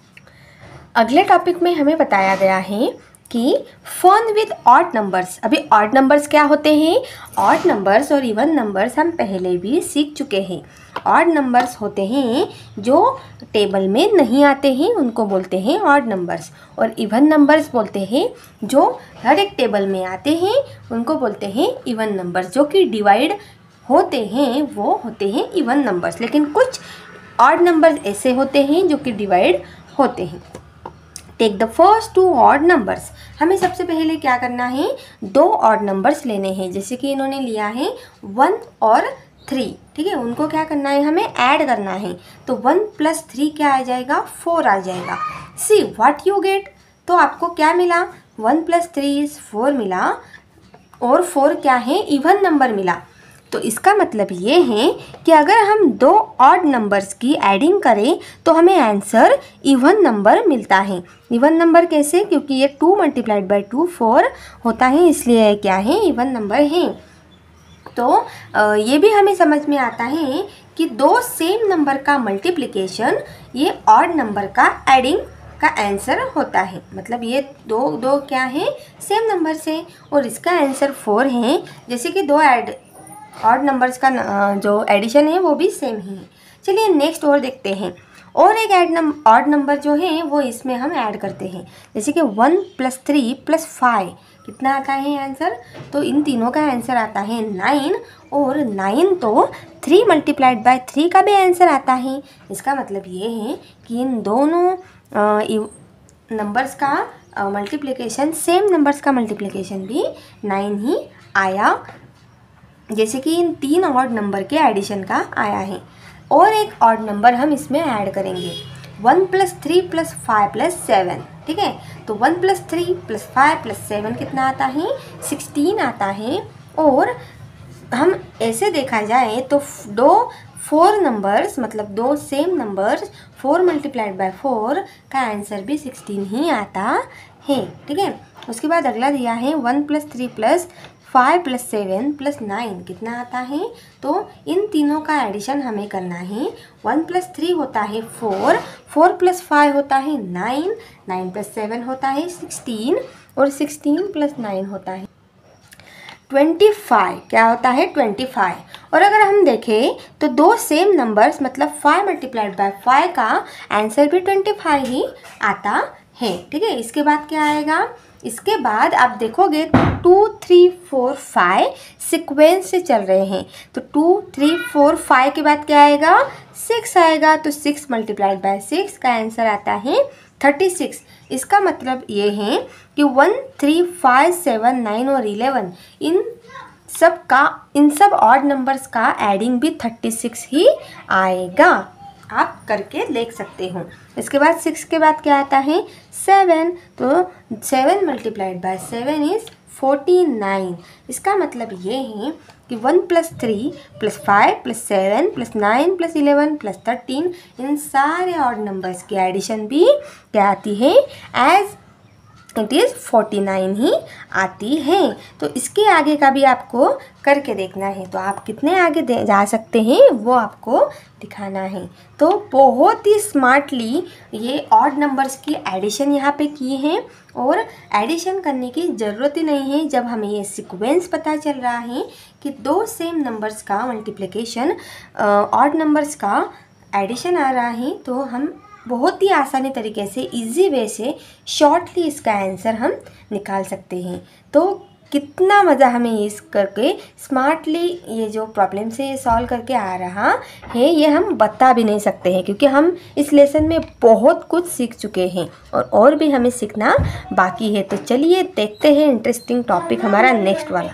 अगले टॉपिक में हमें बताया गया है कि फन विद ऑड नंबर्स। अभी ऑड नंबर्स क्या होते हैं? ऑड नंबर्स और इवन नंबर्स हम पहले भी सीख चुके हैं। ऑड नंबर्स होते हैं जो टेबल में नहीं आते हैं, उनको बोलते हैं ऑड नंबर्स, और इवन नंबर्स बोलते हैं जो हर एक टेबल में आते हैं, उनको बोलते हैं इवन नंबर्स। जो कि डिवाइड होते हैं वो होते हैं इवन नंबर्स, लेकिन कुछ ऑड नंबर्स ऐसे होते हैं जो कि डिवाइड होते हैं। Take the first two odd numbers. हमें सबसे पहले क्या करना है, दो ऑड नंबर्स लेने हैं। जैसे कि इन्होंने लिया है वन और थ्री। ठीक है, उनको क्या करना है, हमें ऐड करना है। तो वन प्लस थ्री क्या आ जाएगा, फोर आ जाएगा। सी व्हाट यू गेट, तो आपको क्या मिला, one plus three is four मिला और फोर क्या है, इवन नंबर मिला। तो इसका मतलब ये है कि अगर हम दो ऑड नंबर्स की एडिंग करें तो हमें आंसर इवन नंबर मिलता है। इवन नंबर कैसे, क्योंकि ये two multiplied by two four होता है, इसलिए क्या है, इवन नंबर है। तो ये भी हमें समझ में आता है कि दो सेम नंबर का मल्टीप्लिकेशन ये ऑड नंबर का एडिंग का आंसर होता है। मतलब ये दो दो क्या है, सेम नंबर से, और इसका आंसर फोर है। जैसे कि दो ऐड ऑड नंबर्स का जो एडिशन है वो भी सेम ही है। चलिए नेक्स्ट और देखते हैं। और एक ऐड नम ऑड नंबर जो है वो इसमें हम ऐड करते हैं। जैसे कि one plus three plus five कितना आता है आंसर, तो इन तीनों का आंसर आता है नाइन, और नाइन तो थ्री मल्टीप्लाइड बाय थ्री का भी आंसर आता है। इसका मतलब ये है कि इन दोनों नंबर्स का मल्टीप्लिकेशन, सेम नंबर्स का मल्टीप्लिकेशन भी नाइन ही आया, जैसे कि इन तीन ऑड नंबर के एडिशन का आया है। और एक ऑड नंबर हम इसमें ऐड करेंगे, one plus three plus five plus seven. ठीक है, तो one plus three plus five plus seven कितना आता है, सिक्सटीन आता है। और हम ऐसे देखा जाए तो दो फोर नंबर्स, मतलब दो same numbers, four multiplied by four का आंसर भी सिक्सटीन ही आता है। ठीक है, उसके बाद अगला दिया है one plus three plus five plus seven plus nine कितना आता है, तो इन तीनों का एडिशन हमें करना है। वन प्लस थ्री होता है फोर, फोर प्लस फाइव होता है नाइन, नाइन प्लस सेवन होता है सिक्सटीन, और सिक्सटीन प्लस नाइन होता है ट्वेंटी फाइव। क्या होता है, ट्वेंटी फाइव। और अगर हम देखें तो दो सेम नंबर्स, मतलब फाइव मल्टीप्लाइड बाय फाइव का आंसर भी ट्वेंटी फाइव ही आता है। ठीक है, इसके बाद क्या आएगा, इसके बाद आप देखोगे तो two three four five sequence से चल रहे हैं। तो टू थ्री फोर फाइव के बाद क्या आएगा, सिक्स आएगा। तो सिक्स मल्टीप्लाइड बाय सिक्स का आंसर आता है थर्टी सिक्स। इसका मतलब ये है कि one three five seven nine और इलेवन इन सब का इन सब ऑड नंबर्स का एडिंग भी थर्टी सिक्स ही आएगा। आप करके देख सकते हो। इसके बाद सिक्स के बाद क्या आता है? सेवन। तो seven multiplied by seven is forty nine. इसका मतलब ये है कि one plus three plus five plus seven plus nine plus eleven plus thirteen इन सारे ऑड नंबर्स की एडिशन भी क्या आती है? As it is forty nine ही आती है। तो इसके आगे का भी आपको करके देखना है। तो आप कितने आगे जा सकते हैं वो आपको दिखाना है। तो बहुत ही स्मार्टली ये ऑड नंबर्स की एडिशन यहाँ पे की है और एडिशन करने की ज़रूरत ही नहीं है जब हमें ये सीक्वेंस पता चल रहा है कि दो सेम नंबर्स का मल्टीप्लिकेशन ऑड नंबर्स का एडिशन आ रहा है। तो हम बहुत ही आसानी तरीके से इजी वे से शॉर्टली इसका आंसर हम निकाल सकते हैं। तो कितना मज़ा हमें इस करके स्मार्टली ये जो प्रॉब्लम से ये सॉल्व करके आ रहा है ये हम बता भी नहीं सकते हैं, क्योंकि हम इस लेसन में बहुत कुछ सीख चुके हैं और और भी हमें सीखना बाकी है। तो चलिए देखते हैं इंटरेस्टिंग टॉपिक हमारा नेक्स्ट वाला।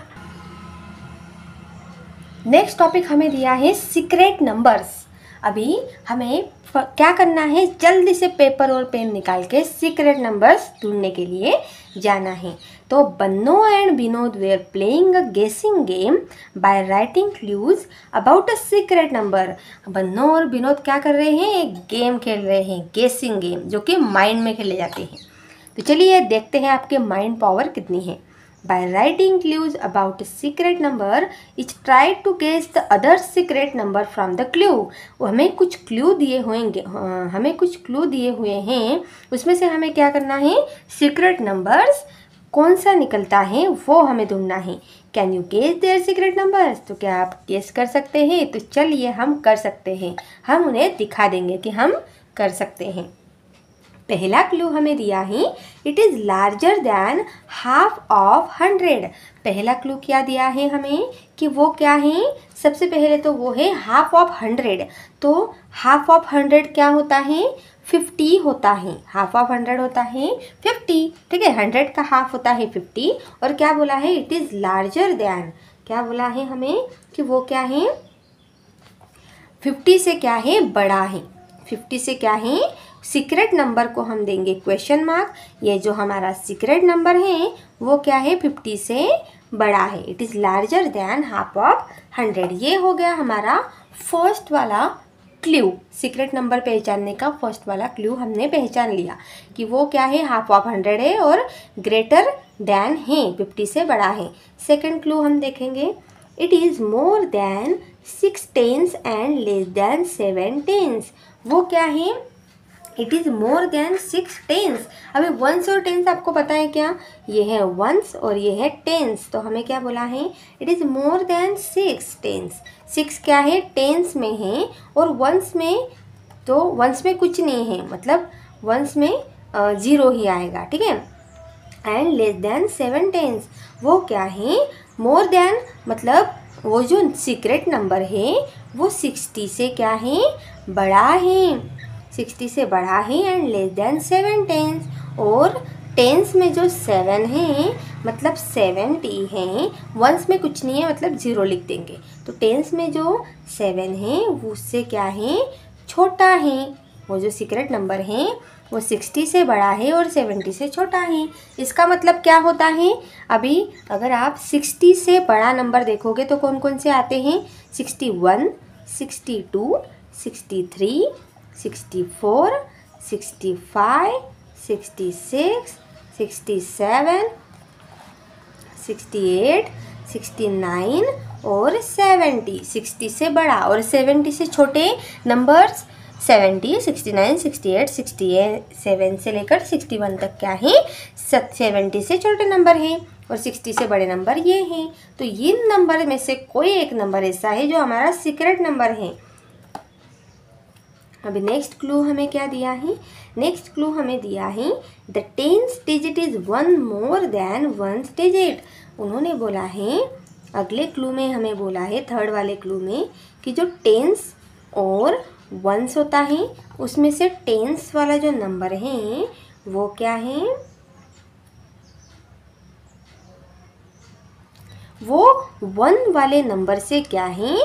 नेक्स्ट टॉपिक हमें दिया है सीक्रेट नंबर्स। अभी हमें क्या करना है? जल्दी से पेपर और पेन निकाल के सीक्रेट नंबर्स ढूंढने के लिए जाना है। तो Banno and Vinod were playing a guessing game by writing clues about a secret number. Banno और विनोद क्या कर रहे हैं? एक गेम खेल रहे हैं, गेसिंग गेम, जो कि माइंड में खेले जाते हैं। तो चलिए देखते हैं आपके माइंड पावर कितनी है। By writing clues about a secret number, each try to guess the other secret number from the clue. वो हमें कुछ क्लू दिए होंगे, हमें कुछ क्लू दिए हुए हैं, उसमें से हमें क्या करना है? सीक्रेट नंबर्स कौन सा निकलता है वो हमें ढूंढना है। Can you guess their secret numbers? तो क्या आप गेस कर सकते हैं? तो चलिए हम कर सकते हैं, हम उन्हें दिखा देंगे कि हम कर सकते हैं। पहला क्लू हमें दिया है, it is larger than half of hundred. पहला क्लू क्या दिया है हमें कि वो क्या है? सबसे पहले तो वो है हाफ ऑफ हंड्रेड। तो हाफ ऑफ हंड्रेड क्या होता है? फिफ्टी होता है। हाफ ऑफ हंड्रेड होता है फिफ्टी, ठीक है। हंड्रेड का हाफ होता है फिफ्टी। और क्या बोला है? इट इज़ लार्जर दैन, क्या बोला है हमें कि वो क्या है? फिफ्टी से क्या है? बड़ा है। फिफ्टी से क्या है? सीक्रेट नंबर को हम देंगे क्वेश्चन मार्क। ये जो हमारा सीक्रेट नंबर है वो क्या है? फिफ्टी से बड़ा है। It is larger than half of hundred. ये हो गया हमारा फर्स्ट वाला क्लू। सीक्रेट नंबर पहचानने का फर्स्ट वाला क्लू हमने पहचान लिया कि वो क्या है? हाफ ऑफ हंड्रेड है और ग्रेटर दैन है, फिफ्टी से बड़ा है। सेकेंड क्लू हम देखेंगे, it is more than six tens and less than seven tens. वो क्या है? It is more than six tens. अभी वंस और टेंस आपको पता है क्या? ये है वंस और ये है टेंस। तो हमें क्या बोला है? It is more than six tens. Six क्या है? टेंस में है और वंस में, तो वंस में कुछ नहीं है, मतलब वंस में ज़ीरो ही आएगा, ठीक है। And less than seven tens, वो क्या है? मोर देन, मतलब वो जो सीक्रेट नंबर है वो सिक्सटी से क्या है? बड़ा है। सिक्सटी से बड़ा है and less than seven tens. और टेंस में जो सेवन है मतलब सेवेंटी है, वंस में कुछ नहीं है मतलब ज़ीरो लिख देंगे। तो टेंस में जो सेवन है वो उससे क्या है? छोटा है। वो जो सीक्रेट नंबर है वो सिक्सटी से बड़ा है और सेवेंटी से छोटा है। इसका मतलब क्या होता है? अभी अगर आप सिक्सटी से बड़ा नंबर देखोगे तो कौन कौन से आते हैं? Sixty one, sixty two, sixty three, sixty four, sixty five, sixty six, sixty seven, sixty eight, sixty nine और सेवेंटी। सिक्सटी से बड़ा और सेवेंटी से छोटे numbers seventy, sixty nine, sixty eight, sixty seven से लेकर सिक्सटी वन तक क्या है? सेवेंटी से छोटे नंबर हैं और सिक्सटी से बड़े नंबर ये हैं। तो इन नंबर में से कोई एक नंबर ऐसा है जो हमारा सीक्रेट नंबर है। अभी नेक्स्ट क्लू हमें क्या दिया है? नेक्स्ट क्लू हमें दिया है the tens digit is one more than ones digit. उन्होंने बोला है, अगले क्लू में हमें बोला है, थर्ड वाले क्लू में, कि जो टेंस और वंस होता है, उसमें से टेंस वाला जो नंबर है वो क्या है, वो वन वाले नंबर से क्या है,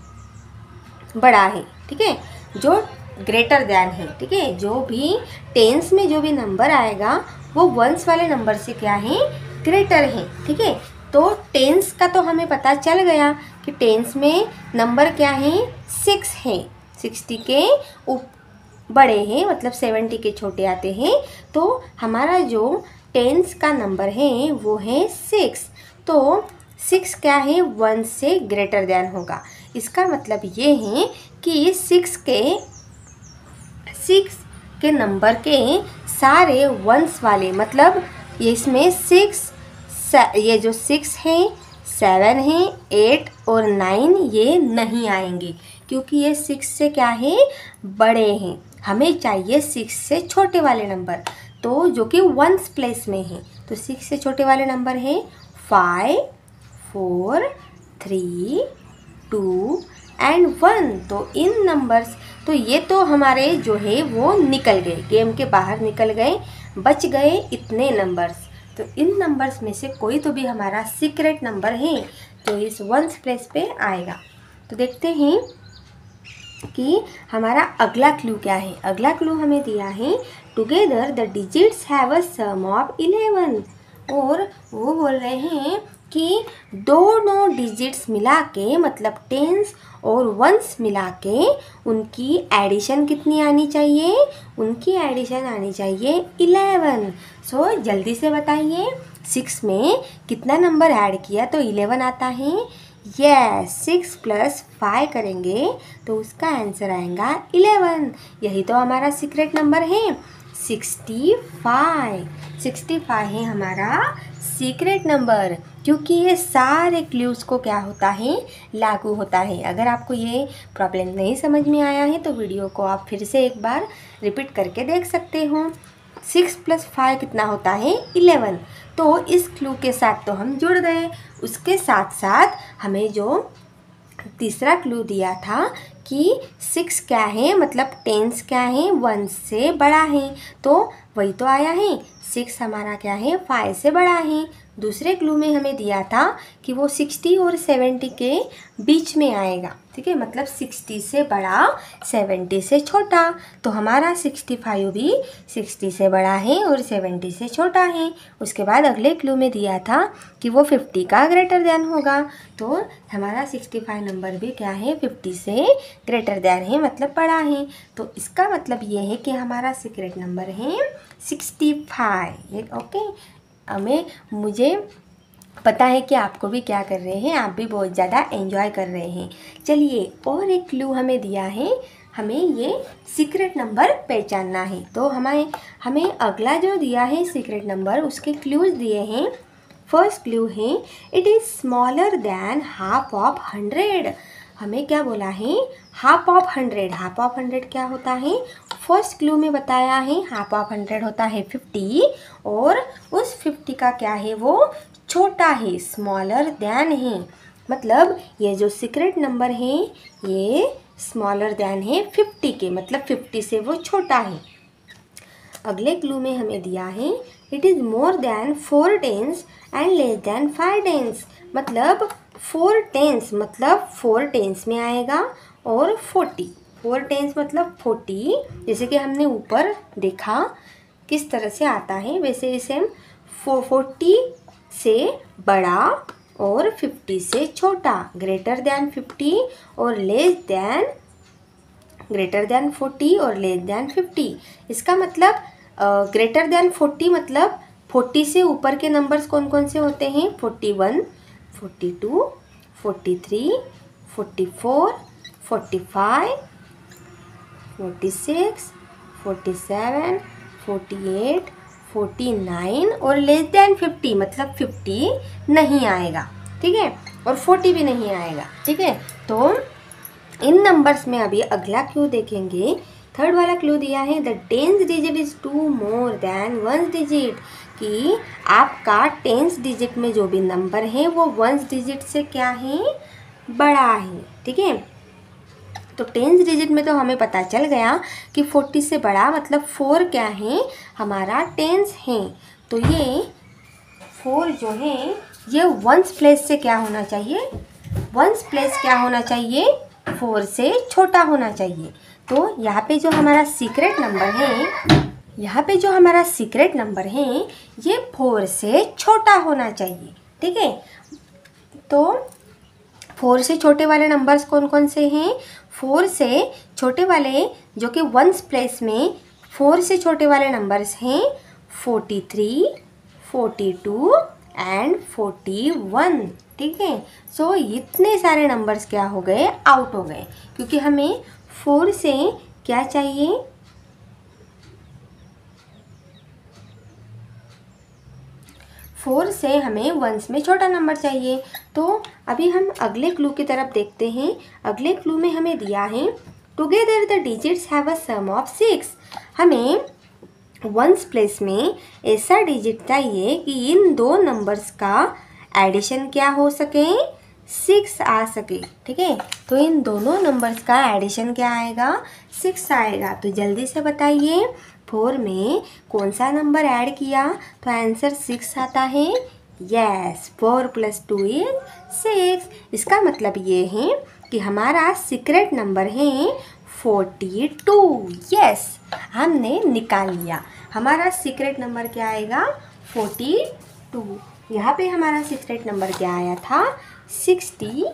बड़ा है। ठीक है, जो ग्रेटर दैन है। ठीक है, जो भी टेंस में जो भी नंबर आएगा वो वंस वाले नंबर से क्या है, ग्रेटर है। ठीक है, तो टेंस का तो हमें पता चल गया कि टेंस में नंबर क्या है, सिक्स है, सिक्सटी के उप बड़े हैं, मतलब सेवेंटी के छोटे आते हैं। तो हमारा जो टेंस का नंबर है वो है सिक्स। तो सिक्स क्या है, वन से ग्रेटर दैन होगा। इसका मतलब ये है कि सिक्स के सिक्स के नंबर के सारे वंस वाले, मतलब ये इसमें सिक्स, ये जो सिक्स है, सेवन है, एट और नाइन ये नहीं आएंगे, क्योंकि ये सिक्स से क्या है, बड़े हैं। हमें चाहिए सिक्स से छोटे वाले नंबर, तो जो कि वंस प्लेस में है। तो सिक्स से छोटे वाले नंबर है five, four, three, two and one. तो इन नंबर्स, तो ये तो हमारे जो है वो निकल गए, गेम के बाहर निकल गए, बच गए इतने नंबर्स। तो इन नंबर्स में से कोई तो भी हमारा सीक्रेट नंबर है जो इस वंस प्लेस पे आएगा। तो देखते हैं कि हमारा अगला क्लू क्या है। अगला क्लू हमें दिया है together the digits have a sum of eleven. और वो बोल रहे हैं कि दोनों डिजिट्स मिला के, मतलब टेंस और वंस मिला के उनकी एडिशन कितनी आनी चाहिए, उनकी एडिशन आनी चाहिए इलेवन। सो जल्दी से बताइए, सिक्स में कितना नंबर ऐड किया तो इलेवन आता है। यस, सिक्स प्लस फाइव करेंगे तो उसका आंसर आएगा इलेवन। यही तो हमारा सीक्रेट नंबर है, सिक्सटी फाइव। सिक्सटी फाइव है हमारा सीक्रेट नंबर, क्योंकि ये सारे क्लूज़ को क्या होता है, लागू होता है। अगर आपको ये प्रॉब्लम नहीं समझ में आया है तो वीडियो को आप फिर से एक बार रिपीट करके देख सकते हो। सिक्स प्लस फाइव कितना होता है, इलेवन। तो इस क्लू के साथ तो हम जुड़ गए। उसके साथ साथ हमें जो तीसरा क्लू दिया था कि सिक्स क्या है, मतलब टेंस क्या है, वन से बड़ा है, तो वही तो आया है। सिक्स हमारा क्या है, फाइव से बड़ा है। दूसरे क्लू में हमें दिया था कि वो सिक्सटी और सेवेंटी के बीच में आएगा। ठीक है, मतलब सिक्सटी से बड़ा, सेवेंटी से छोटा। तो हमारा सिक्सटी फाइव भी सिक्सटी से बड़ा है और सेवेंटी से छोटा है। उसके बाद अगले क्लू में दिया था कि वो फिफ्टी का ग्रेटर दैन होगा। तो हमारा सिक्सटी फाइव नंबर भी क्या है, फिफ्टी से ग्रेटर दैन है, मतलब बड़ा है। तो इसका मतलब ये है कि हमारा सीक्रेट नंबर है सिक्सटी फाइव। ओके, हमें मुझे पता है कि आपको भी क्या कर रहे हैं, आप भी बहुत ज़्यादा एंजॉय कर रहे हैं। चलिए, और एक क्लू हमें दिया है, हमें ये सीक्रेट नंबर पहचानना है। तो हमें हमें अगला जो दिया है सीक्रेट नंबर, उसके क्लूज दिए हैं। फर्स्ट क्लू है it is smaller than half of hundred. हमें क्या बोला है, half of hundred. Half of hundred क्या होता है, फर्स्ट क्लू में बताया है। हाफ ऑफ हंड्रेड होता है फिफ्टी, और उस फिफ्टी का क्या है, वो छोटा है, स्मॉलर दैन है। मतलब ये जो सीक्रेट नंबर है ये स्मॉलर दैन है फिफ्टी के, मतलब फिफ्टी से वो छोटा है। अगले क्लू में हमें दिया है it is more than four tens and less than five tens. मतलब फोर टेंस, मतलब फोर टेंस में आएगा, और फोर्टी, फोर टेंस मतलब फोर्टी, जैसे कि हमने ऊपर देखा किस तरह से आता है, वैसे इसे हम फो फोर्टी से बड़ा और फिफ्टी से छोटा, ग्रेटर दैन फिफ्टी और less than, greater than forty और लेस दैन फिफ्टी। इसका मतलब ग्रेटर दैन फोर्टी, मतलब फोर्टी से ऊपर के नंबर्स कौन कौन से होते हैं, forty one, forty two, forty three, forty four, forty five, forty six, forty seven, forty eight, forty nine और लेस दैन फिफ्टी, मतलब फिफ्टी नहीं आएगा। ठीक है, और फोर्टी भी नहीं आएगा। ठीक है, तो इन नंबर्स में अभी अगला क्लू देखेंगे। थर्ड वाला क्लू दिया है the tens digit is two more than one digit, कि आपका टेंस डिजिट में जो भी नंबर है वो वन डिजिट से क्या है, बड़ा है। ठीक है, तो टेंस डिजिट में तो हमें पता चल गया कि फोर्टी से बड़ा मतलब फोर क्या है, हमारा टेंस है। तो ये फोर जो है ये वंस प्लेस से क्या होना चाहिए, वंस प्लेस क्या होना चाहिए, फोर से छोटा होना चाहिए। तो यहाँ पे जो हमारा सीक्रेट नंबर है, यहाँ पे जो हमारा सीक्रेट नंबर है ये फोर से छोटा होना चाहिए। ठीक है, तो फोर से छोटे वाले नंबर्स कौन कौन से हैं, फोर से छोटे वाले जो कि वंस प्लेस में फोर से छोटे वाले नंबर्स हैं forty three, forty two and forty one. ठीक है, सो इतने सारे नंबर्स क्या हो गए, आउट हो गए, क्योंकि हमें फोर से क्या चाहिए, फोर से हमें वंस में छोटा नंबर चाहिए। तो अभी हम अगले क्लू की तरफ देखते हैं। अगले क्लू में हमें दिया है together the digits have a sum of six. हमें वंस प्लेस में ऐसा डिजिट चाहिए कि इन दो नंबर्स का एडिशन क्या हो सके, सिक्स आ सके। ठीक है, तो इन दोनों नंबर्स का एडिशन क्या आएगा, सिक्स आएगा। तो जल्दी से बताइए फोर में कौन सा नंबर ऐड किया तो आंसर सिक्स आता है। Yes, four plus two is six. इसका मतलब ये है कि हमारा सीक्रेट नंबर है फोर्टी टू। यस, हमने निकाल लिया, हमारा सीक्रेट नंबर क्या आएगा, फोर्टी टू। यहाँ पे हमारा सीक्रेट नंबर क्या आया था, सिक्सटी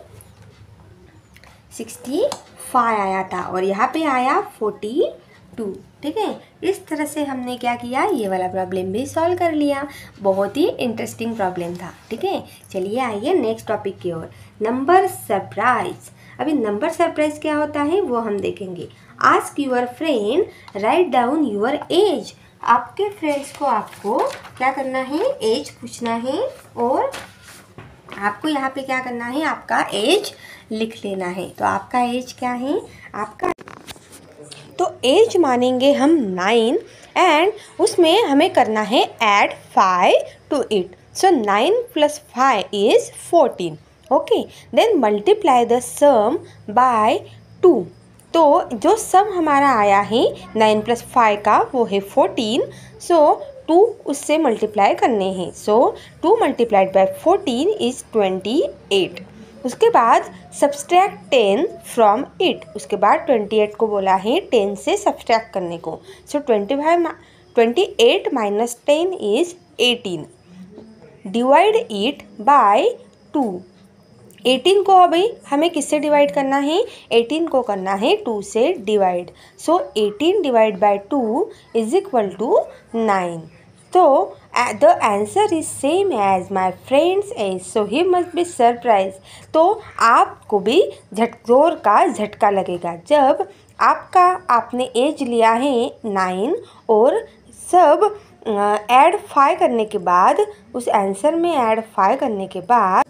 सिक्सटी फाइव आया था और यहाँ पे आया फोर्टी टू। ठीक है, इस तरह से हमने क्या किया, ये वाला प्रॉब्लम भी सॉल्व कर लिया। बहुत ही इंटरेस्टिंग प्रॉब्लम था। ठीक है, चलिए आइए नेक्स्ट टॉपिक की ओर, नंबर सरप्राइज। अभी नंबर सरप्राइज क्या होता है वो हम देखेंगे। Ask your friend write down your age. आपके फ्रेंड्स को आपको क्या करना है, एज पूछना है और आपको यहाँ पे क्या करना है, आपका एज लिख लेना है। तो आपका एज क्या है, आपका तो एज मानेंगे हम नाइन एंड उसमें हमें करना है add five to it. So nine plus five is fourteen. Okay, then multiply the sum by two. तो जो सम हमारा आया है नाइन प्लस फाइव का वो है फोर्टीन। सो टू उससे मल्टीप्लाई करने हैं। So two multiplied by fourteen is twenty eight. उसके बाद सब्सट्रैक्ट टेन फ्रॉम इट। उसके बाद ट्वेंटी एट को बोला है टेन से सब्सट्रैक्ट करने को। So twenty five twenty eight minus ten is eighteen. Divide it by two. Eighteen को अभी हमें किससे डिवाइड करना है, एटीन को करना है टू से divide. So eighteen divide by two is equal to nine. तो the answer is same as my friends age, so he must be surprise. तो आपको भी झटजोर का झटका लगेगा जब आपका आपने एज लिया है नाइन और सब ऐड फाइव करने के बाद, उस आंसर में ऐड फाइव करने के बाद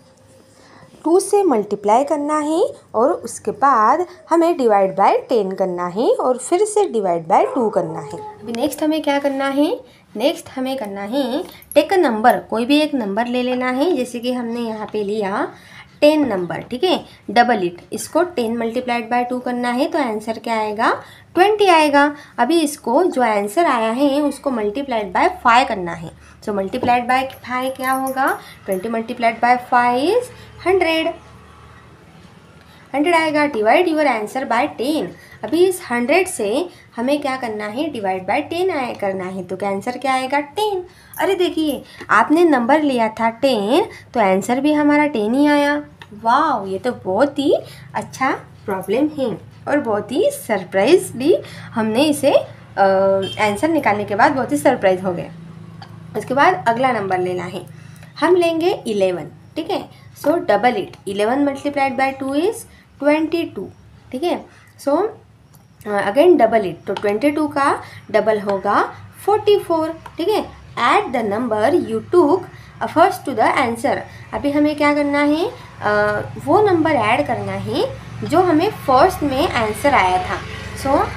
टू से मल्टीप्लाई करना है और उसके बाद हमें डिवाइड बाय टेन करना है और फिर से डिवाइड बाय टू करना है। अभी नेक्स्ट हमें क्या करना है, नेक्स्ट हमें करना है टेक अ नंबर। कोई भी एक नंबर ले लेना है, जैसे कि हमने यहाँ पे लिया टेन नंबर। ठीक है, डबल इट, इसको टेन मल्टीप्लाइड बाय टू करना है तो आंसर क्या आएगा, ट्वेंटी आएगा। अभी इसको जो आंसर आया है उसको मल्टीप्लाइड बाय फाइव करना है। सो मल्टीप्लाइड बाय फाइव क्या होगा, twenty multiplied by five is hundred. Hundred आएगा। Divide your answer by ten. अभी इस हंड्रेड से हमें क्या करना है, डिवाइड बाय टेन आया करना है। तो क्या आंसर क्या आएगा, टेन। अरे देखिए, आपने नंबर लिया था टेन तो आंसर भी हमारा टेन ही आया। वाह, ये तो बहुत ही अच्छा प्रॉब्लम है और बहुत ही सरप्राइज भी, हमने इसे आंसर निकालने के बाद बहुत ही सरप्राइज हो गए। उसके बाद अगला नंबर लेना है, हम लेंगे इलेवन। ठीक है, so double it, eleven multiplied by two is twenty two. ठीक है, सो अगेन डबल इट, तो ट्वेंटी टू का डबल होगा फोर्टी फोर। ठीक है, add the number you took first to the answer. अभी हमें क्या करना है, uh, वो नंबर ऐड करना है जो हमें फर्स्ट में आंसर आया था। सो so,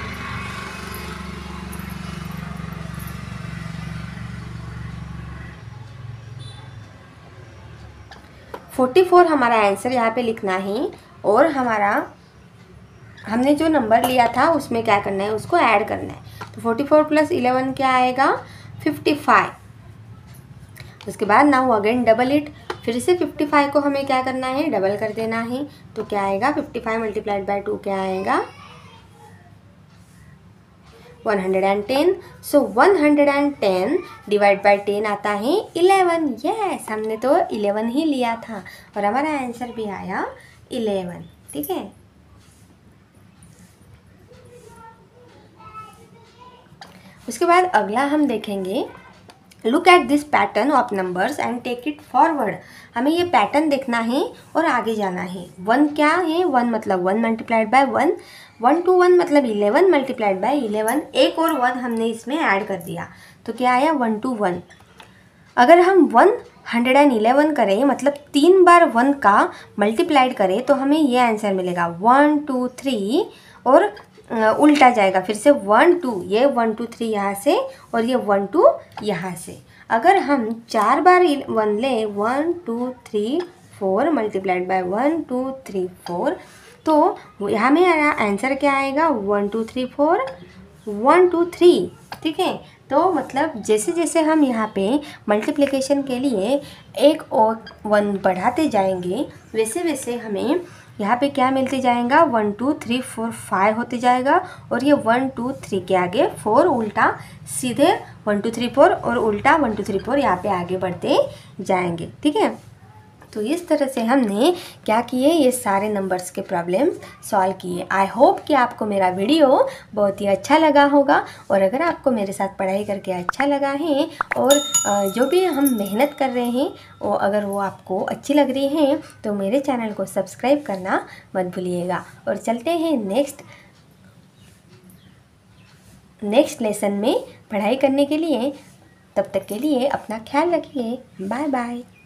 फोर्टी फोर हमारा आंसर यहाँ पे लिखना है और हमारा हमने जो नंबर लिया था उसमें क्या करना है, उसको ऐड करना है। तो फोर्टी फोर प्लस इलेवन क्या आएगा, फिफ्टी फाइव। उसके बाद नाउ अगेन डबल इट, फिर से फिफ्टी फाइव को हमें क्या करना है, डबल कर देना है। तो क्या आएगा, fifty five multiplied by two क्या आएगा, one hundred ten. So one hundred ten divide by ten आता है इलेवन। यस, हमने तो इलेवन ही लिया था और हमारा आंसर भी आया इलेवन। ठीक है, उसके बाद अगला हम देखेंगे, look at this pattern of numbers and take it forward. हमें ये पैटर्न देखना है और आगे जाना है। वन क्या है, वन मतलब one multiplied by one, one two one मतलब इलेवन मल्टीप्लाइड बाय इलेवन। एक और वन हमने इसमें ऐड कर दिया तो क्या आया, वन टू वन। अगर हम वन हंड्रेड एंड इलेवन करें मतलब तीन बार वन का मल्टीप्लाइड करें तो हमें ये आंसर मिलेगा, वन टू थ्री और उल्टा जाएगा फिर से वन टू, ये वन टू थ्री यहाँ से और ये वन टू यहाँ से। अगर हम चार बार वन लें, one two three four multiplied by one two three four, तो यहाँ में आंसर क्या आएगा, one two three four one two three. ठीक है, तो मतलब जैसे जैसे हम यहाँ पे मल्टीप्लिकेशन के लिए एक और वन बढ़ाते जाएंगे वैसे वैसे हमें यहाँ पे क्या मिलते जाएगा, one two three four five होते जाएगा और ये वन टू थ्री के आगे फोर उल्टा सीधे वन टू थ्री फोर और उल्टा वन टू थ्री फोर यहाँ पे आगे बढ़ते जाएंगे। ठीक है, तो इस तरह से हमने क्या किए, ये सारे नंबर्स के प्रॉब्लम्स सॉल्व किए। आई होप कि आपको मेरा वीडियो बहुत ही अच्छा लगा होगा और अगर आपको मेरे साथ पढ़ाई करके अच्छा लगा है और जो भी हम मेहनत कर रहे हैं वो अगर वो आपको अच्छी लग रही है तो मेरे चैनल को सब्सक्राइब करना मत भूलिएगा। और चलते हैं नेक्स्ट नेक्स्ट लेसन में पढ़ाई करने के लिए। तब तक के लिए अपना ख्याल रखिए। Bye bye.